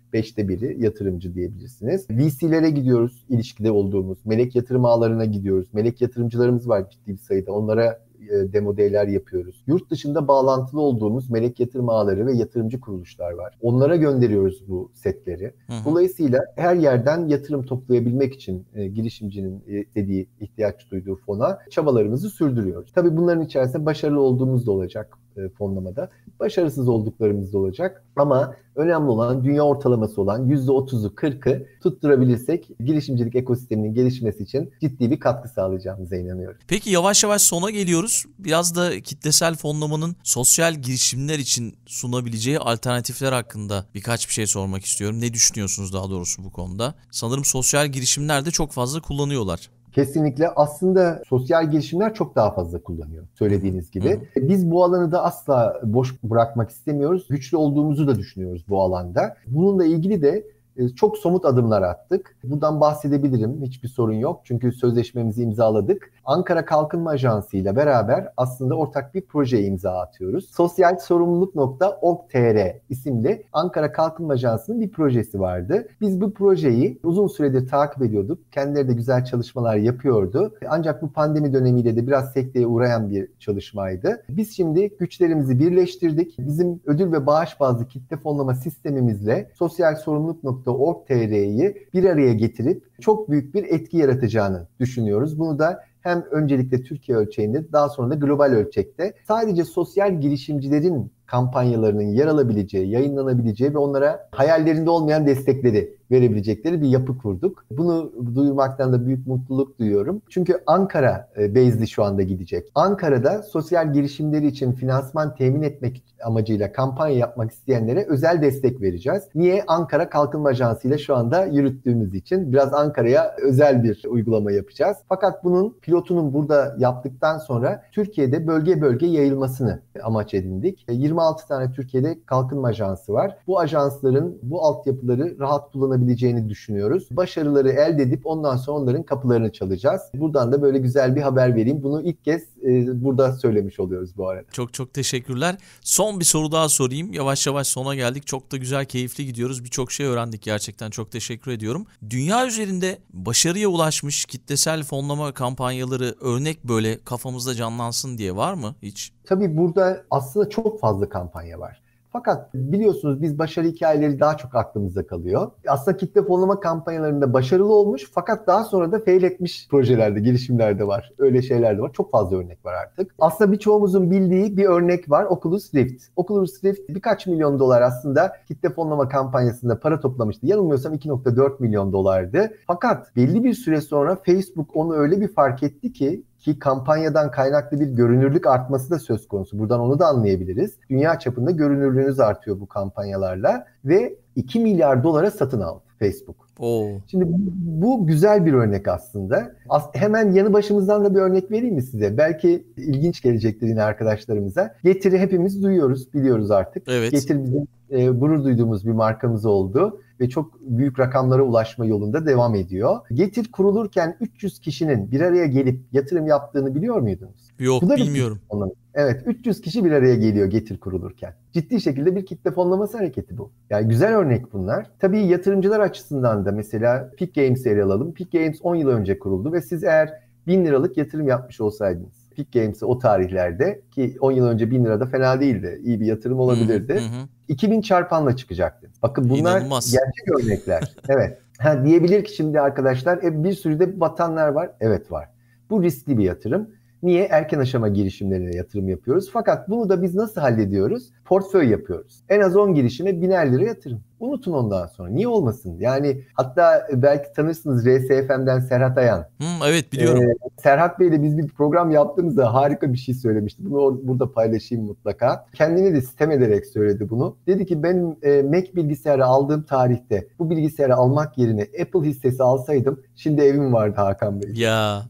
beşte biri yatırımcı diyebilirsiniz. V C'lere gidiyoruz, ilişkide olduğumuz. Melek yatırım ağlarına gidiyoruz. Melek yatırımcılarımız var ciddi bir sayıda. Onlara demo day'ler yapıyoruz. Yurt dışında bağlantılı olduğumuz melek yatırım ağları ve yatırımcı kuruluşlar var. Onlara gönderiyoruz bu setleri. Hı hı. Dolayısıyla her yerden yatırım toplayabilmek için e, girişimcinin istediği, ihtiyaç duyduğu fona çabalarımızı sürdürüyoruz. Tabii bunların içerisinde başarılı olduğumuz da olacak e, fonlamada. Başarısız olduklarımız da olacak. Ama önemli olan dünya ortalaması olan yüzde otuzu kırkı tutturabilirsek girişimcilik ekosisteminin gelişmesi için ciddi bir katkı sağlayacağımıza inanıyorum. Peki yavaş yavaş sona geliyoruz. Biraz da kitlesel fonlamanın sosyal girişimler için sunabileceği alternatifler hakkında birkaç bir şey sormak istiyorum. Ne düşünüyorsunuz daha doğrusu bu konuda? Sanırım sosyal girişimler de çok fazla kullanıyorlar. Kesinlikle. Aslında sosyal girişimler çok daha fazla kullanıyor söylediğiniz gibi. Hı. Biz bu alanı da asla boş bırakmak istemiyoruz. Güçlü olduğumuzu da düşünüyoruz bu alanda. Bununla ilgili de çok somut adımlar attık. Buradan bahsedebilirim. Hiçbir sorun yok. Çünkü sözleşmemizi imzaladık. Ankara Kalkınma Ajansı ile beraber aslında ortak bir projeye imza atıyoruz. sosyal sorumluluk nokta org nokta tr isimli Ankara Kalkınma Ajansı'nın bir projesi vardı. Biz bu projeyi uzun süredir takip ediyorduk. Kendileri de güzel çalışmalar yapıyordu. Ancak bu pandemi dönemiyle de biraz sekteye uğrayan bir çalışmaydı. Biz şimdi güçlerimizi birleştirdik. Bizim ödül ve bağış bazlı kitle fonlama sistemimizle sosyal sorumluluk nokta org nokta tr'yi bir araya getirip çok büyük bir etki yaratacağını düşünüyoruz. Bunu da hem öncelikle Türkiye ölçeğinde daha sonra da global ölçekte sadece sosyal girişimcilerin kampanyalarının yer alabileceği, yayınlanabileceği ve onlara hayallerinde olmayan destekleri verebilecekleri bir yapı kurduk. Bunu duyurmaktan da büyük mutluluk duyuyorum. Çünkü Ankara base'li şu anda gidecek. Ankara'da sosyal girişimleri için finansman temin etmek amacıyla kampanya yapmak isteyenlere özel destek vereceğiz. Niye? Ankara Kalkınma Ajansı ile şu anda yürüttüğümüz için biraz Ankara'ya özel bir uygulama yapacağız. Fakat bunun pilotunun burada yaptıktan sonra Türkiye'de bölge bölge yayılmasını amaç edindik. yirmi altı tane Türkiye'de kalkınma ajansı var. Bu ajansların bu altyapıları rahat kullanabileceğini düşünüyoruz. Başarıları elde edip ondan sonra onların kapılarını çalacağız. Buradan da böyle güzel bir haber vereyim. Bunu ilk kez e, burada söylemiş oluyoruz bu arada. Çok çok teşekkürler. Son bir soru daha sorayım. Yavaş yavaş sona geldik. Çok da güzel, keyifli gidiyoruz. Birçok şey öğrendik gerçekten. Çok teşekkür ediyorum. Dünya üzerinde başarıya ulaşmış kitlesel fonlama kampanyaları örnek böyle kafamızda canlansın diye var mı hiç? Tabii burada aslında çok fazla kampanya var. Fakat biliyorsunuz biz başarı hikayeleri daha çok aklımızda kalıyor. Aslında kitle fonlama kampanyalarında başarılı olmuş fakat daha sonra da fail etmiş projelerde, girişimlerde var. Öyle şeyler de var. Çok fazla örnek var artık. Aslında birçoğumuzun bildiği bir örnek var. Oculus Rift. Oculus Rift birkaç milyon dolar aslında kitle fonlama kampanyasında para toplamıştı. Yanılmıyorsam iki nokta dört milyon dolardı. Fakat belli bir süre sonra Facebook onu öyle bir fark etti ki Ki kampanyadan kaynaklı bir görünürlük artması da söz konusu. Buradan onu da anlayabiliriz. Dünya çapında görünürlüğünüz artıyor bu kampanyalarla ve iki milyar dolara satın aldı Facebook. Oo. Şimdi bu, bu güzel bir örnek aslında. As- hemen yanı başımızdan da bir örnek vereyim mi size? Belki ilginç gelecektir yine arkadaşlarımıza. Getir'i hepimiz duyuyoruz, biliyoruz artık. Evet. Getir bizim e, gurur duyduğumuz bir markamız oldu ve çok büyük rakamlara ulaşma yolunda devam ediyor. Getir kurulurken üç yüz kişinin bir araya gelip yatırım yaptığını biliyor muydunuz? Yok, bilmiyorum. Evet, üç yüz kişi bir araya geliyor Getir kurulurken. Ciddi şekilde bir kitle fonlaması hareketi bu. Yani güzel örnek bunlar. Tabii yatırımcılar açısından da mesela Peak Games'i ele alalım. Peak Games on yıl önce kuruldu ve siz eğer bin liralık yatırım yapmış olsaydınız Peak Games'i o tarihlerde, ki on yıl önce bin lira da fena değildi. İyi bir yatırım olabilirdi. Hı hı. iki bin çarpanla çıkacaktı. Bakın bunlar İnanılmaz. Gerçek örnekler. Evet. Ha, diyebilir ki şimdi arkadaşlar e, bir sürü de batanlar var. Evet var. Bu riskli bir yatırım. Niye? Erken aşama girişimlerine yatırım yapıyoruz. Fakat bunu da biz nasıl hallediyoruz? Portföy yapıyoruz. En az on girişime biner lira yatırım. Unutun ondan sonra. Niye olmasın? Yani hatta belki tanırsınız R S F M'den Serhat Ayan. Hmm, evet biliyorum. Ee, Serhat Bey'le biz bir program yaptığımızda harika bir şey söylemişti. Bunu or- burada paylaşayım mutlaka. Kendini de sitem ederek söyledi bunu. Dedi ki benim e, Mac bilgisayarı aldığım tarihte bu bilgisayarı almak yerine Apple hissesi alsaydım şimdi evim vardı Hakan Bey. Ya.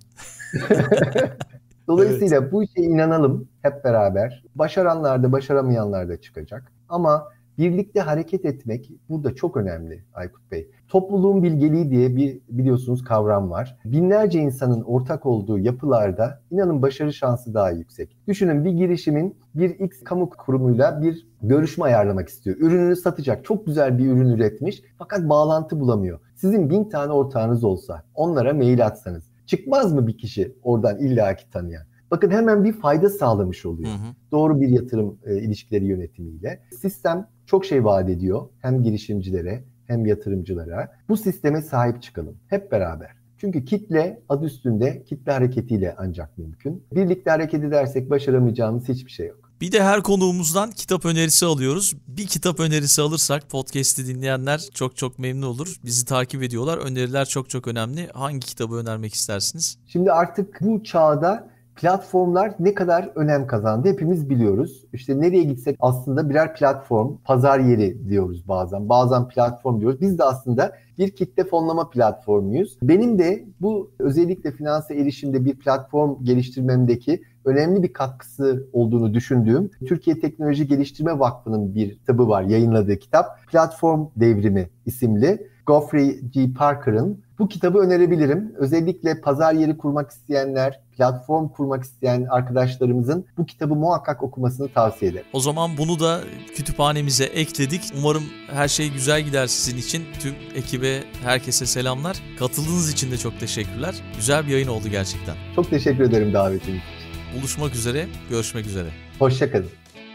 Dolayısıyla evet. Bu işe inanalım hep beraber. Başaranlar da başaramayanlar da çıkacak. Ama Birlikte hareket etmek burada çok önemli Aykut Bey. Topluluğun bilgeliği diye bir biliyorsunuz kavram var. Binlerce insanın ortak olduğu yapılarda inanın başarı şansı daha yüksek. Düşünün bir girişimin bir X kamu kurumuyla bir görüşme ayarlamak istiyor. Ürününü satacak. Çok güzel bir ürün üretmiş fakat bağlantı bulamıyor. Sizin bin tane ortağınız olsa, onlara mail atsanız çıkmaz mı bir kişi oradan illaki tanıyan? Bakın hemen bir fayda sağlamış oluyor. Hı hı. Doğru bir yatırım e, ilişkileri yönetimiyle. Sistem çok şey vaat ediyor. Hem girişimcilere hem yatırımcılara. Bu sisteme sahip çıkalım hep beraber. Çünkü kitle adı üstünde, kitle hareketiyle ancak mümkün. Birlikte hareket edersek başaramayacağımız hiçbir şey yok. Bir de her konuğumuzdan kitap önerisi alıyoruz. Bir kitap önerisi alırsak podcast'i dinleyenler çok çok memnun olur. Bizi takip ediyorlar. Öneriler çok çok önemli. Hangi kitabı önermek istersiniz? Şimdi artık bu çağda platformlar ne kadar önem kazandı hepimiz biliyoruz. İşte nereye gitsek aslında birer platform, pazar yeri diyoruz bazen. Bazen platform diyoruz. Biz de aslında bir kitle fonlama platformuyuz. Benim de bu özellikle finansa erişimde bir platform geliştirmemdeki önemli bir katkısı olduğunu düşündüğüm Türkiye Teknoloji Geliştirme Vakfı'nın bir kitabı var, yayınladığı kitap. Platform Devrimi isimli. Geoffrey G. Parker'ın bu kitabı önerebilirim. Özellikle pazar yeri kurmak isteyenler, platform kurmak isteyen arkadaşlarımızın bu kitabı muhakkak okumasını tavsiye ederim. O zaman bunu da kütüphanemize ekledik. Umarım her şey güzel gider sizin için. Tüm ekibe, herkese selamlar. Katıldığınız için de çok teşekkürler. Güzel bir yayın oldu gerçekten. Çok teşekkür ederim davetiniz için. Buluşmak üzere, görüşmek üzere. Hoşça kalın.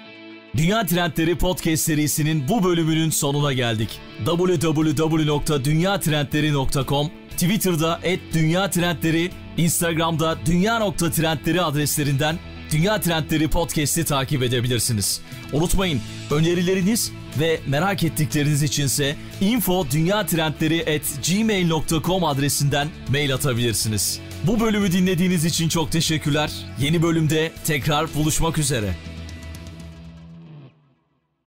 Dünya Trendleri Podcast serisinin bu bölümünün sonuna geldik. double-u double-u double-u nokta dünya trendleri nokta com, Twitter'da et dünya trendleri, Instagram'da dünya nokta trendleri adreslerinden Dünya Trendleri Podcast'i takip edebilirsiniz. Unutmayın, önerileriniz ve merak ettikleriniz içinse info dünya trendleri at gmail nokta com adresinden mail atabilirsiniz. Bu bölümü dinlediğiniz için çok teşekkürler. Yeni bölümde tekrar buluşmak üzere.